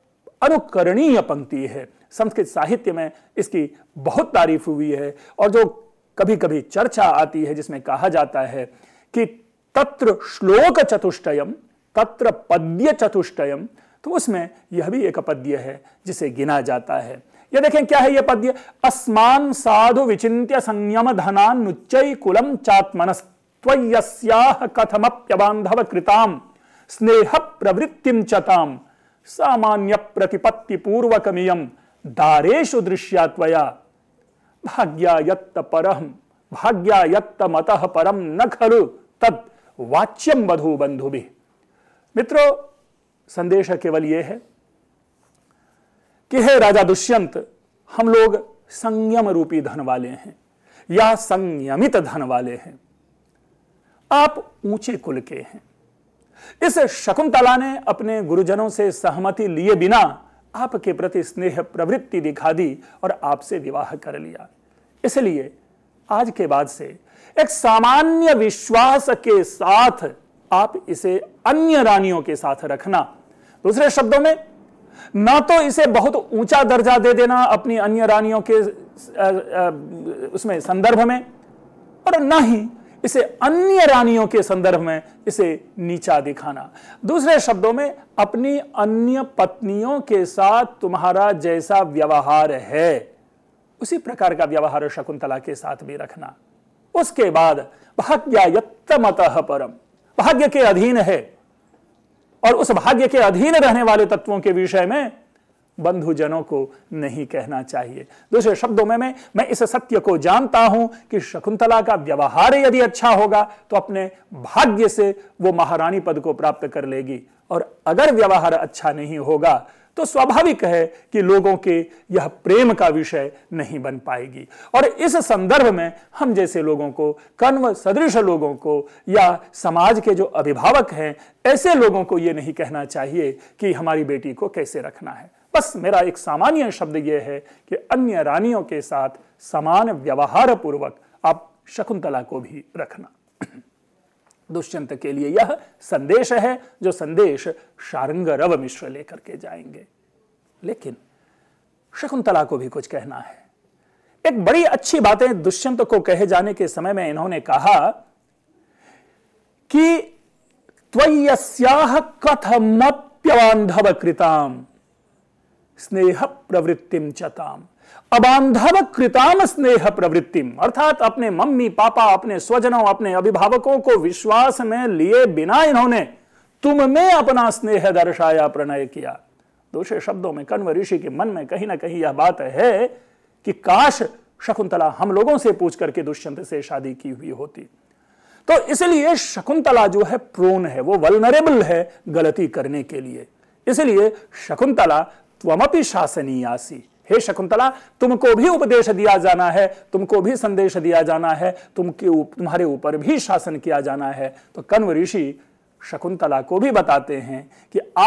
S2: अनुकरणीय पंक्ति है। संस्कृत साहित्य में इसकी बहुत तारीफ हुई है। और जो कभी कभी चर्चा आती है जिसमें कहा जाता है कि तत्र श्लोक चतुष्टयम, तत्र पद्य चतुष्टयम, तो उसमें यह भी एक पद्य है जिसे गिना जाता है। ये देखें क्या है यह पद्य। अस्मान साधु विचिन्त्य संयम धनानुच्चै कुलम चात्मनस्त्वयस्याह कथमप्यबान्धव कृताम स्नेह प्रवृत्तिम चताम सामान्य प्रतिपत्ति पूर्वकमियम दारेषु दृश्या त्वया भाग्यायत्त परम भाग्यायत्त मतः परम न खलु तद वाच्यम बधु बंधुभिः। मित्रों, संदेश केवल यह है कि हे राजा दुष्यंत, हम लोग संयम रूपी धन वाले हैं या संयमित धन वाले हैं। आप ऊंचे कुल के हैं। इस शकुंतला ने अपने गुरुजनों से सहमति लिए बिना आपके प्रति स्नेह प्रवृत्ति दिखा दी और आपसे विवाह कर लिया। इसलिए आज के बाद से एक सामान्य विश्वास के साथ आप इसे अन्य रानियों के साथ रखना। दूसरे शब्दों में, ना तो इसे बहुत ऊंचा दर्जा दे देना अपनी अन्य रानियों के उसमें संदर्भ में, और ना ही इसे अन्य रानियों के संदर्भ में इसे नीचा दिखाना। दूसरे शब्दों में, अपनी अन्य पत्नियों के साथ तुम्हारा जैसा व्यवहार है उसी प्रकार का व्यवहार शकुंतला के साथ भी रखना। उसके बाद भाग्यायत्त मतः परम, भाग्य के अधीन है, और उस भाग्य के अधीन रहने वाले तत्वों के विषय में बंधुजनों को नहीं कहना चाहिए। दूसरे शब्दों में मैं मैं इस सत्य को जानता हूं कि शकुंतला का व्यवहार यदि अच्छा होगा तो अपने भाग्य से वो महारानी पद को प्राप्त कर लेगी, और अगर व्यवहार अच्छा नहीं होगा तो स्वाभाविक है कि लोगों के यह प्रेम का विषय नहीं बन पाएगी। और इस संदर्भ में हम जैसे लोगों को, कण्व सदृश लोगों को, या समाज के जो अभिभावक हैं, ऐसे लोगों को यह नहीं कहना चाहिए कि हमारी बेटी को कैसे रखना है। बस मेरा एक सामान्य शब्द यह है कि अन्य रानियों के साथ समान व्यवहार पूर्वक आप शकुंतला को भी रखना। दुष्यंत के लिए यह संदेश है, जो संदेश शारंग रव मिश्र लेकर के जाएंगे। लेकिन शकुंतला को भी कुछ कहना है। एक बड़ी अच्छी बातें दुष्यंत को कहे जाने के समय में इन्होंने कहा कि त्वय्यस्याह कथमप्यबान्धव कृताम स्नेह प्रवृत्तिम चताम। अबांधव कृताम स्नेह प्रवृत्तिम, अर्थात अपने मम्मी पापा, अपने स्वजनों, अपने अभिभावकों को विश्वास में लिए बिना इन्होंने तुम में अपना स्नेह दर्शाया, प्रणय किया। दूसरे शब्दों में कण्व ऋषि के मन में कहीं ना कहीं यह बात है कि काश शकुंतला हम लोगों से पूछ करके दुष्यंत से शादी की हुई होती। तो इसलिए शकुंतला जो है प्रोन है, वो वल्नरेबल है गलती करने के लिए। इसलिए शकुंतला त्वमपि शासनीयासि, हे शकुंतला, तुमको भी उपदेश दिया जाना है, तुमको भी संदेश दिया जाना है, तुमके तुम्हारे ऊपर भी शासन किया जाना है। तो कण्व ऋषि शकुंतला को भी बताते हैं कि आज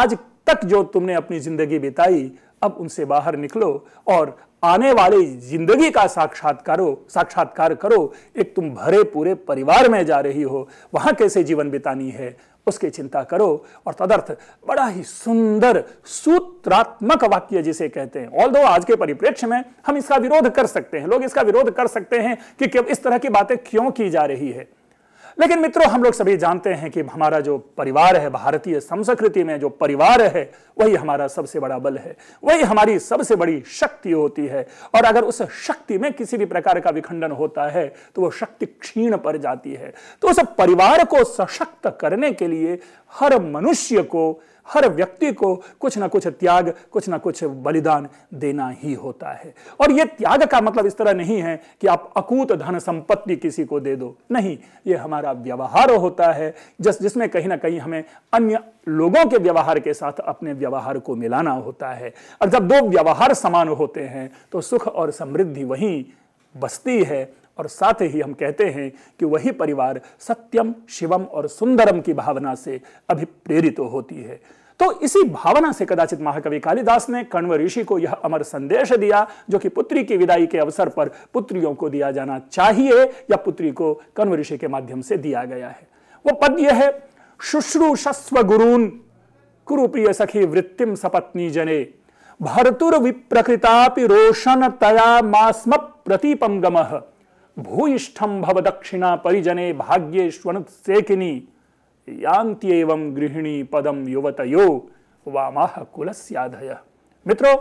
S2: तक जो तुमने अपनी जिंदगी बिताई, अब उनसे बाहर निकलो और आने वाली जिंदगी का साक्षात्कार करो साक्षात्कार करो। एक तुम भरे पूरे परिवार में जा रही हो, वहां कैसे जीवन बितानी है उसकी चिंता करो। और तदर्थ बड़ा ही सुंदर सूत्रात्मक वाक्य जिसे कहते हैं, ऑल्दो आज के परिप्रेक्ष्य में हम इसका विरोध कर सकते हैं, लोग इसका विरोध कर सकते हैं कि इस तरह की बातें क्यों की जा रही है, लेकिन मित्रों हम लोग सभी जानते हैं कि हमारा जो परिवार है, भारतीय संस्कृति में जो परिवार है, वही हमारा सबसे बड़ा बल है, वही हमारी सबसे बड़ी शक्ति होती है। और अगर उस शक्ति में किसी भी प्रकार का विखंडन होता है तो वो शक्ति क्षीण पड़ जाती है। तो उस परिवार को सशक्त करने के लिए हर मनुष्य को, हर व्यक्ति को कुछ ना कुछ त्याग, कुछ ना कुछ बलिदान देना ही होता है। और यह त्याग का मतलब इस तरह नहीं है कि आप अकूत धन संपत्ति किसी को दे दो, नहीं, यह हमारा व्यवहार होता है जिस जिसमें कहीं ना कहीं हमें अन्य लोगों के व्यवहार के साथ अपने व्यवहार को मिलाना होता है। और जब दो व्यवहार समान होते हैं तो सुख और समृद्धि वहीं बसती है। और साथ ही हम कहते हैं कि वही परिवार सत्यम, शिवम और सुंदरम की भावना से अभिप्रेरित तो होती है। तो इसी भावना से कदाचित महाकवि कालिदास ने कण्व ऋषि को यह अमर संदेश दिया, जो कि पुत्री की विदाई के अवसर पर पुत्रियों को दिया जाना चाहिए, या पुत्री को कण्व ऋषि के माध्यम से दिया गया है। वो पद यह है, शुश्रूषस्व गुरून् कुरु प्रिय सखी वृत्तिम सपत्नी जने भर्तुर विप्रकृतापि रोशन तया मास्म प्रतीपम गमः भूयिष्ठम भव दक्षिणा परिजने भाग्येष्वनुत सेकिनी यान्त्येवं गृहिणी पदम युवतयो वामाह कुलस्याधयः। मित्रों,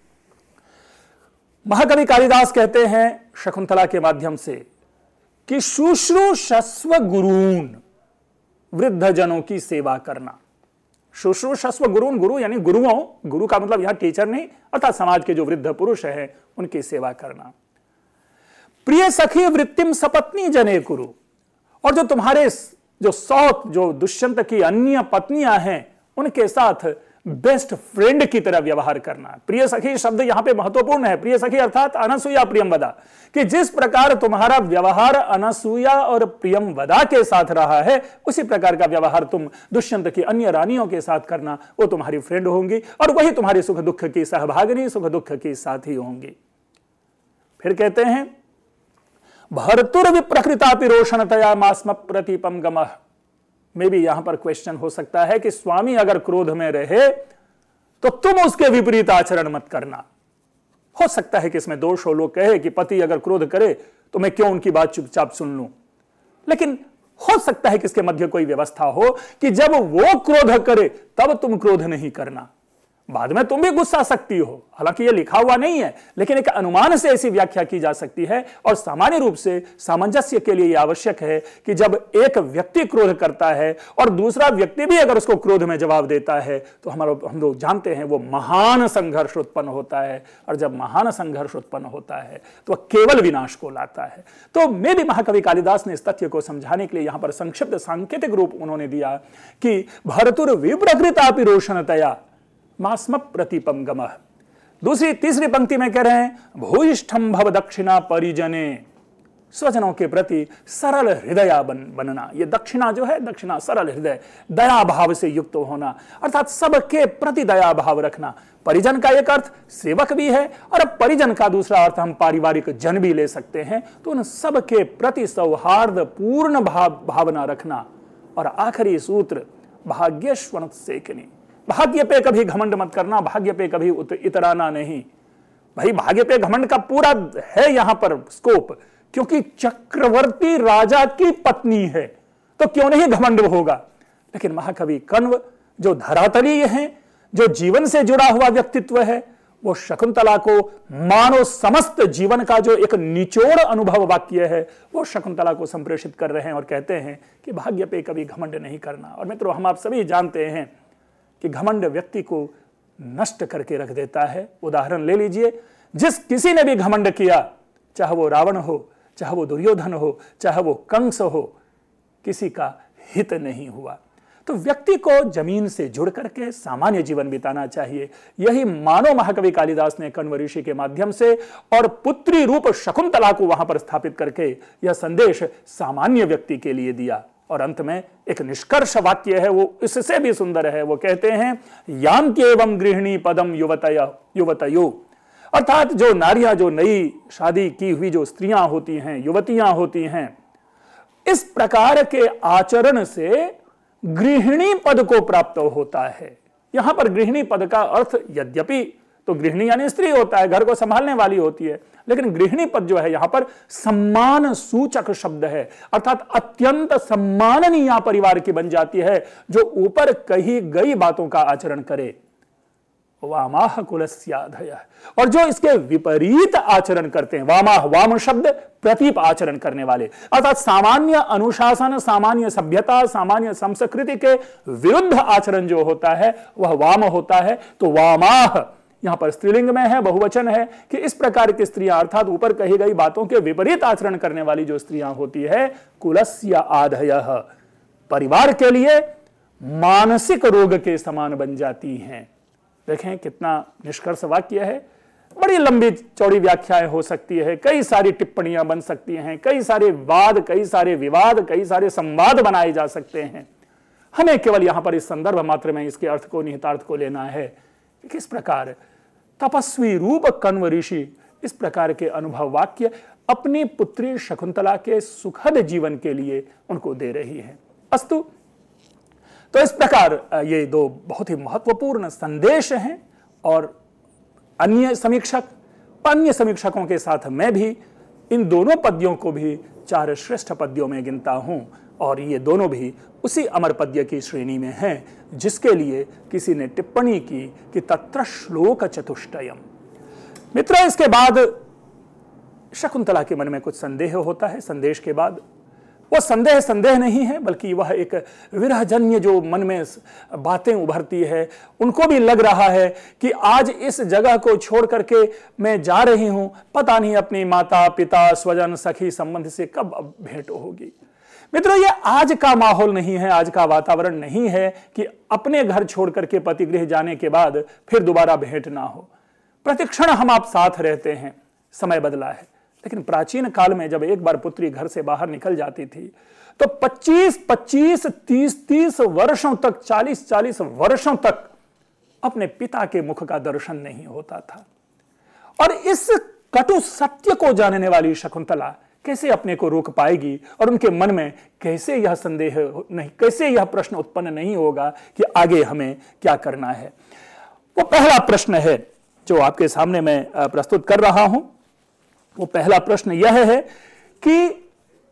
S2: महाकवि कालिदास कहते हैं शकुंतला के माध्यम से कि शुश्रूषस्व गुरून्, वृद्ध जनों की सेवा करना। शुश्रूषस्व गुरून्, गुरु यानी गुरुओं, गुरु का मतलब यहां टीचर नहीं, अर्थात समाज के जो वृद्ध पुरुष हैं उनकी सेवा करना। प्रिय सखी वृत्तिम सपत्नी जने कुरु, और जो तुम्हारे जो सौत, जो दुष्यंत की अन्य पत्नियां हैं, उनके साथ बेस्ट फ्रेंड की तरह व्यवहार करना। प्रिय सखी शब्द यहां पे महत्वपूर्ण है। प्रिय सखी अर्थात अनसुया प्रियमवदा, कि जिस प्रकार तुम्हारा व्यवहार अनसुया और प्रियमवदा के साथ रहा है, उसी प्रकार का व्यवहार तुम दुष्यंत की अन्य रानियों के साथ करना। वो तुम्हारी फ्रेंड होंगी और वही तुम्हारी सुख दुख की सहभागिनी, सुख दुख की साथी होंगी। फिर कहते हैं भर्तुर विप्रकृतापि रोषणतया मास्म प्रतीपम गमः। में भी यहां पर क्वेश्चन हो सकता है कि स्वामी अगर क्रोध में रहे तो तुम उसके विपरीत आचरण मत करना। हो सकता है कि इसमें दोष हो, लोग कहे कि पति अगर क्रोध करे तो मैं क्यों उनकी बात चुपचाप सुन लूं, लेकिन हो सकता है कि इसके मध्य कोई व्यवस्था हो कि जब वो क्रोध करे तब तुम क्रोध नहीं करना, बाद में तुम भी गुस्सा सकती हो। हालांकि यह लिखा हुआ नहीं है, लेकिन एक अनुमान से ऐसी व्याख्या की जा सकती है। और सामान्य रूप से सामंजस्य के लिए यह आवश्यक है कि जब एक व्यक्ति क्रोध करता है और दूसरा व्यक्ति भी अगर उसको क्रोध में जवाब देता है तो हमारा हम लोग जानते हैं वो महान संघर्ष उत्पन्न होता है। और जब महान संघर्ष उत्पन्न होता है तो वह केवल विनाश को लाता है। तो मैं भी महाकवि कालिदास ने इस तथ्य को समझाने के लिए यहां पर संक्षिप्त सांकेतिक रूप उन्होंने दिया कि भर्तुर विप्रकृतापि रोषणतया मास्म प्रतीपम गमः। दूसरी तीसरी पंक्ति में कह रहे हैं भूयिष्ठम भव दक्षिणा परिजने, स्वजनों के प्रति सरल हृदय बन, बनना। यह दक्षिणा जो है, दक्षिणा सरल हृदय, दया भाव से युक्त होना, अर्थात सबके प्रति दया भाव रखना। परिजन का एक अर्थ सेवक भी है और परिजन का दूसरा अर्थ हम पारिवारिक जन भी ले सकते हैं। तो उन सबके प्रति सौहार्द पूर्ण भाव भावना रखना। और आखिरी सूत्र भाग्येष्वनुत सेकिनी, भाग्य पे कभी घमंड मत करना, भाग्य पे कभी इतराना नहीं। भाई भाग्य पे घमंड का पूरा है यहां पर स्कोप, क्योंकि चक्रवर्ती राजा की पत्नी है तो क्यों नहीं घमंड होगा। लेकिन महाकवि कण्व जो धरातलीय हैं, जो जीवन से जुड़ा हुआ व्यक्तित्व है, वो शकुंतला को मानो समस्त जीवन का जो एक निचोड़ अनुभव वाक्य है वो शकुंतला को संप्रेषित कर रहे हैं और कहते हैं कि भाग्य पे कभी घमंड नहीं करना। और मित्रों, हम आप सभी जानते हैं कि घमंड व्यक्ति को नष्ट करके रख देता है। उदाहरण ले लीजिए, जिस किसी ने भी घमंड किया, चाहे वो रावण हो, चाहे वो दुर्योधन हो, चाहे वो कंस हो, किसी का हित नहीं हुआ। तो व्यक्ति को जमीन से जुड़ करके सामान्य जीवन बिताना चाहिए। यही मानो महाकवि कालिदास ने कण्व ऋषि के माध्यम से और पुत्री रूप शकुंतला को वहां पर स्थापित करके यह संदेश सामान्य व्यक्ति के लिए दिया। और अंत में एक निष्कर्ष वाक्य है, वो इससे भी सुंदर है। वो कहते हैं यान्त्येवं गृहिणी पदम युवतय युवतयो, अर्थात जो नारियां, जो नई शादी की हुई जो स्त्रियां होती हैं, युवतियां होती हैं, इस प्रकार के आचरण से गृहिणी पद को प्राप्त होता है। यहां पर गृहिणी पद का अर्थ यद्यपि तो गृहिणी यानी स्त्री होता है, घर को संभालने वाली होती है, लेकिन गृहिणी पद जो है यहां पर सम्मान सूचक शब्द है, अर्थात अत्यंत सम्माननीय परिवार की बन जाती है, जो ऊपर कही गई बातों का आचरण करे। वामाह कुलस्याधयः, और जो इसके विपरीत आचरण करते हैं, वामाह, वाम शब्द प्रतीप आचरण करने वाले, अर्थात सामान्य अनुशासन, सामान्य सभ्यता, सामान्य संस्कृति के विरुद्ध आचरण जो होता है वह वाम होता है। तो वामाह यहां पर स्त्रीलिंग में है, बहुवचन है, कि इस प्रकार की स्त्रियां अर्थात ऊपर कही गई बातों के विपरीत आचरण करने वाली जो स्त्रियां होती है, कुलस्य आधयः, परिवार के लिए मानसिक रोग के समान बन जाती हैं। देखें कितना निष्कर्ष वाक्य है। बड़ी लंबी चौड़ी व्याख्याएं हो सकती है, कई सारी टिप्पणियां बन सकती हैं, कई सारे वाद, कई सारे विवाद, कई सारे संवाद बनाए जा सकते हैं। हमें केवल यहां पर इस संदर्भ मात्र में इसके अर्थ को, निहितार्थ को लेना है कि किस प्रकार तपस्वी रूप कण्व ऋषि इस प्रकार के अनुभव वाक्य अपनी पुत्री शकुंतला के सुखद जीवन के लिए उनको दे रही है। अस्तु, तो इस प्रकार ये दो बहुत ही महत्वपूर्ण संदेश हैं, और अन्य समीक्षक, अन्य समीक्षकों के साथ मैं भी इन दोनों पद्यों को भी चार श्रेष्ठ पद्यों में गिनता हूं, और ये दोनों भी उसी अमर पद्य की श्रेणी में हैं जिसके लिए किसी ने टिप्पणी की कि तत्र श्लोक चतुष्टयम। मित्रों, इसके बाद शकुंतला के मन में कुछ संदेह होता है। संदेश के बाद वो संदेह संदेह नहीं है, बल्कि वह एक विरहजन्य जो मन में बातें उभरती है, उनको भी लग रहा है कि आज इस जगह को छोड़ करके मैं जा रही हूं, पता नहीं अपनी माता पिता स्वजन सखी संबंध से कब अब भेंट होगी। मित्रों, ये आज का माहौल नहीं है, आज का वातावरण नहीं है कि अपने घर छोड़ करके पतिगृह जाने के बाद फिर दोबारा भेंट ना हो। प्रतिक्षण हम आप साथ रहते हैं, समय बदला है। लेकिन प्राचीन काल में जब एक बार पुत्री घर से बाहर निकल जाती थी तो पच्चीस पच्चीस तीस तीस वर्षों तक, चालीस चालीस वर्षों तक अपने पिता के मुख का दर्शन नहीं होता था। और इस कटु सत्य को जानने वाली शकुंतला कैसे अपने को रोक पाएगी, और उनके मन में कैसे यह संदेह नहीं, कैसे यह प्रश्न उत्पन्न नहीं होगा कि आगे हमें क्या करना है। वो पहला प्रश्न है जो आपके सामने मैं प्रस्तुत कर रहा हूं। वो पहला प्रश्न यह है कि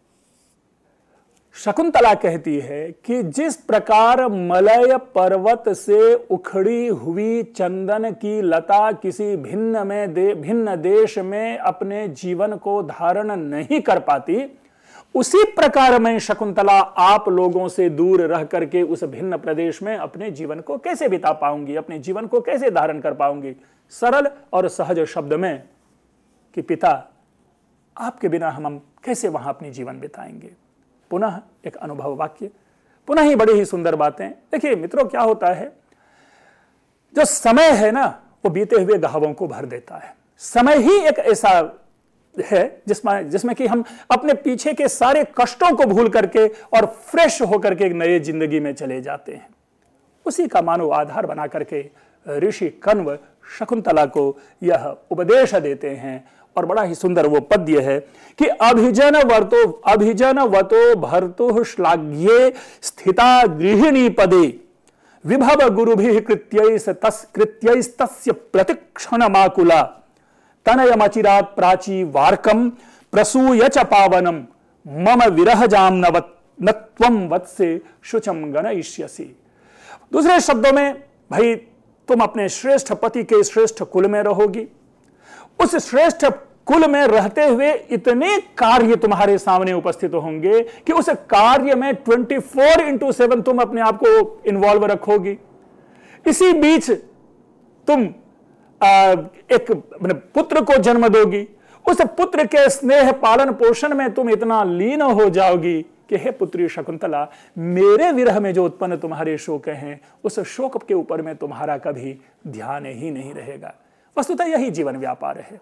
S2: शकुंतला कहती है कि जिस प्रकार मलय पर्वत से उखड़ी हुई चंदन की लता किसी भिन्न में दे, भिन्न देश में अपने जीवन को धारण नहीं कर पाती, उसी प्रकार मैं शकुंतला आप लोगों से दूर रह करके उस भिन्न प्रदेश में अपने जीवन को कैसे बिता पाऊंगी, अपने जीवन को कैसे धारण कर पाऊंगी। सरल और सहज शब्द में कि पिता, आपके बिना हम कैसे वहां अपनी जीवन बिताएंगे। पुनः एक अनुभव वाक्य, पुनः ही बड़ी ही सुंदर बातें। देखिए मित्रों, क्या होता है, जो समय है ना, वो बीते हुए घावों को भर देता है। समय ही एक ऐसा है जिसमें जिसमें कि हम अपने पीछे के सारे कष्टों को भूल करके और फ्रेश होकर के एक नए जिंदगी में चले जाते हैं। उसी का मानो आधार बना करके ऋषि कण्व शकुंतला को यह उपदेश देते हैं, और बड़ा ही सुंदर वो पद्य है कि अभिजन वर्तो अभिजन वतो भर्तु श्लाघ्ये स्थिता गृहिणी पदे विभव गुरुभिः कृत्यैस् तस् कृत्यैस्तस्य प्रतिक्षण माकुला तनयमचिरात् प्राची वार्कम प्रसूय च पावनम मम विरहजाम नवत् नत्वम वत्से शुचम गणयिष्यसि। दूसरे शब्दों में, भाई तुम अपने श्रेष्ठ पति के श्रेष्ठ कुल में रहोगी। उस श्रेष्ठ कुल में रहते हुए इतने कार्य तुम्हारे सामने उपस्थित होंगे कि उस कार्य में चौबीस इंटू सेवन तुम अपने आप को इन्वॉल्व रखोगी। इसी बीच तुम आ, एक पुत्र को जन्म दोगी। उस पुत्र के स्नेह पालन पोषण में तुम इतना लीन हो जाओगी कि हे पुत्री शकुंतला, मेरे विरह में जो उत्पन्न तुम्हारे शोक हैं, उस शोक के ऊपर में तुम्हारा कभी ध्यान ही नहीं रहेगा। वस्तुतः यही जीवन व्यापार है।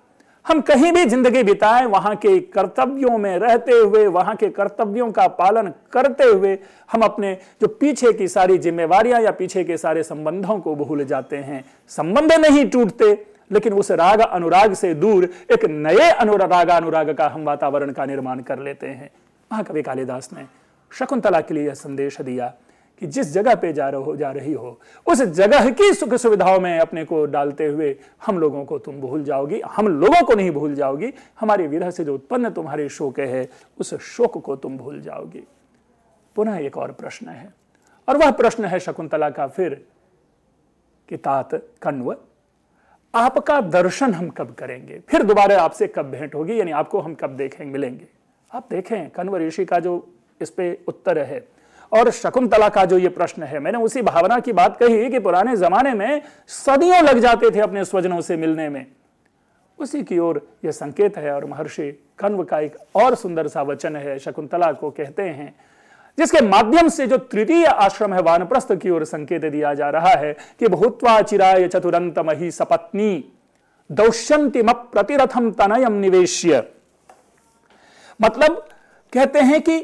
S2: हम कहीं भी जिंदगी बिताएं, वहां के कर्तव्यों में रहते हुए, वहां के कर्तव्यों का पालन करते हुए हम अपने जो पीछे की सारी जिम्मेवारियां या पीछे के सारे संबंधों को भूल जाते हैं। संबंध नहीं टूटते, लेकिन उस राग अनुराग से दूर एक नए अनुराग अनुराग का हम वातावरण का निर्माण कर लेते हैं। महाकवि कालिदास ने शकुंतला के लिए यह संदेश दिया कि जिस जगह पे जा रहे हो जा रही हो उस जगह की सुख सुविधाओं में अपने को डालते हुए हम लोगों को तुम भूल जाओगी, हम लोगों को नहीं भूल जाओगी, हमारी विरह से जो उत्पन्न तुम्हारे शोक है उस शोक को तुम भूल जाओगी। पुनः एक और प्रश्न है, और वह प्रश्न है शकुंतला का फिर कि तात कण्व, आपका दर्शन हम कब करेंगे, फिर दोबारा आपसे कब भेंट होगी, यानी आपको हम कब देखेंगे मिलेंगे। आप देखें कण्व ऋषि का जो इस पे उत्तर है और शकुंतला का जो ये प्रश्न है, मैंने उसी भावना की बात कही कि पुराने जमाने में सदियों लग जाते थे अपने स्वजनों से मिलने में, उसी की ओर यह संकेत है। और महर्षि कण्व का एक और सुंदर सा वचन है, शकुंतला को कहते हैं, जिसके माध्यम से जो तृतीय आश्रम है वानप्रस्थ की ओर संकेत दिया जा रहा है कि भूत्वा चिराय चतुरंतमहि सपत्नी दौष्यंतिम प्रतिरथम तनयम निवेश्य। मतलब कहते हैं कि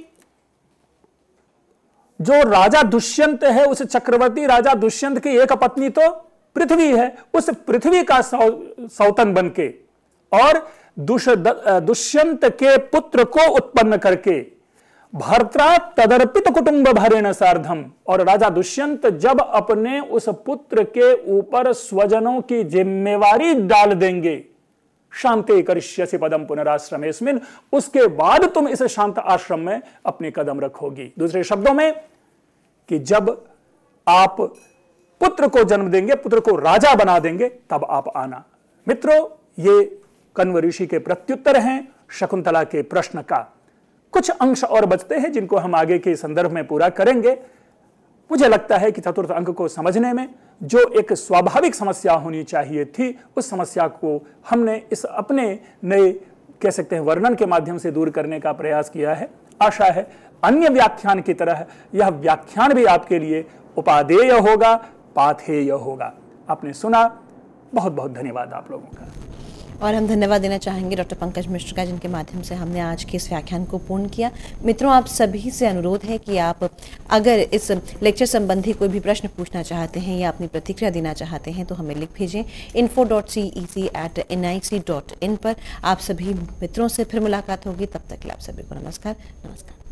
S2: जो राजा दुष्यंत है, उस चक्रवर्ती राजा दुष्यंत की एक पत्नी तो पृथ्वी है, उस पृथ्वी का सौ, सौतन बनके और दुष दुष्यंत के पुत्र को उत्पन्न करके भर्त्रा तदर्पित कुटुंब भरेण सार्धम, और राजा दुष्यंत जब अपने उस पुत्र के ऊपर स्वजनों की जिम्मेवारी डाल देंगे, शांते करिष्यसि पदम पुनराश्रमेस्मिन्, उसके बाद तुम इस शांत आश्रम में अपने कदम रखोगी। दूसरे शब्दों में कि जब आप पुत्र को जन्म देंगे, पुत्र को राजा बना देंगे, तब आप आना। मित्रों, ये कण्व ऋषि के प्रत्युत्तर हैं शकुंतला के प्रश्न का। कुछ अंश और बचते हैं जिनको हम आगे के संदर्भ में पूरा करेंगे। मुझे लगता है कि चतुर्थ अंक को समझने में जो एक स्वाभाविक समस्या होनी चाहिए थी, उस समस्या को हमने इस अपने नए कह सकते हैं वर्णन के माध्यम से दूर करने का प्रयास किया है। आशा है अन्य व्याख्यान की तरह यह व्याख्यान भी आपके लिए उपादेय होगा, पाथेय होगा। आपने सुना, बहुत बहुत धन्यवाद आप लोगों का।
S1: और हम धन्यवाद देना चाहेंगे डॉक्टर पंकज मिश्र का, जिनके माध्यम से हमने आज के इस व्याख्यान को पूर्ण किया। मित्रों, आप सभी से अनुरोध है कि आप अगर इस लेक्चर संबंधी कोई भी प्रश्न पूछना चाहते हैं या अपनी प्रतिक्रिया देना चाहते हैं तो हमें लिख भेजें info dot C E C at N I C dot in पर। आप सभी मित्रों से फिर मुलाकात होगी, तब तक के लिए आप सभी को नमस्कार नमस्कार।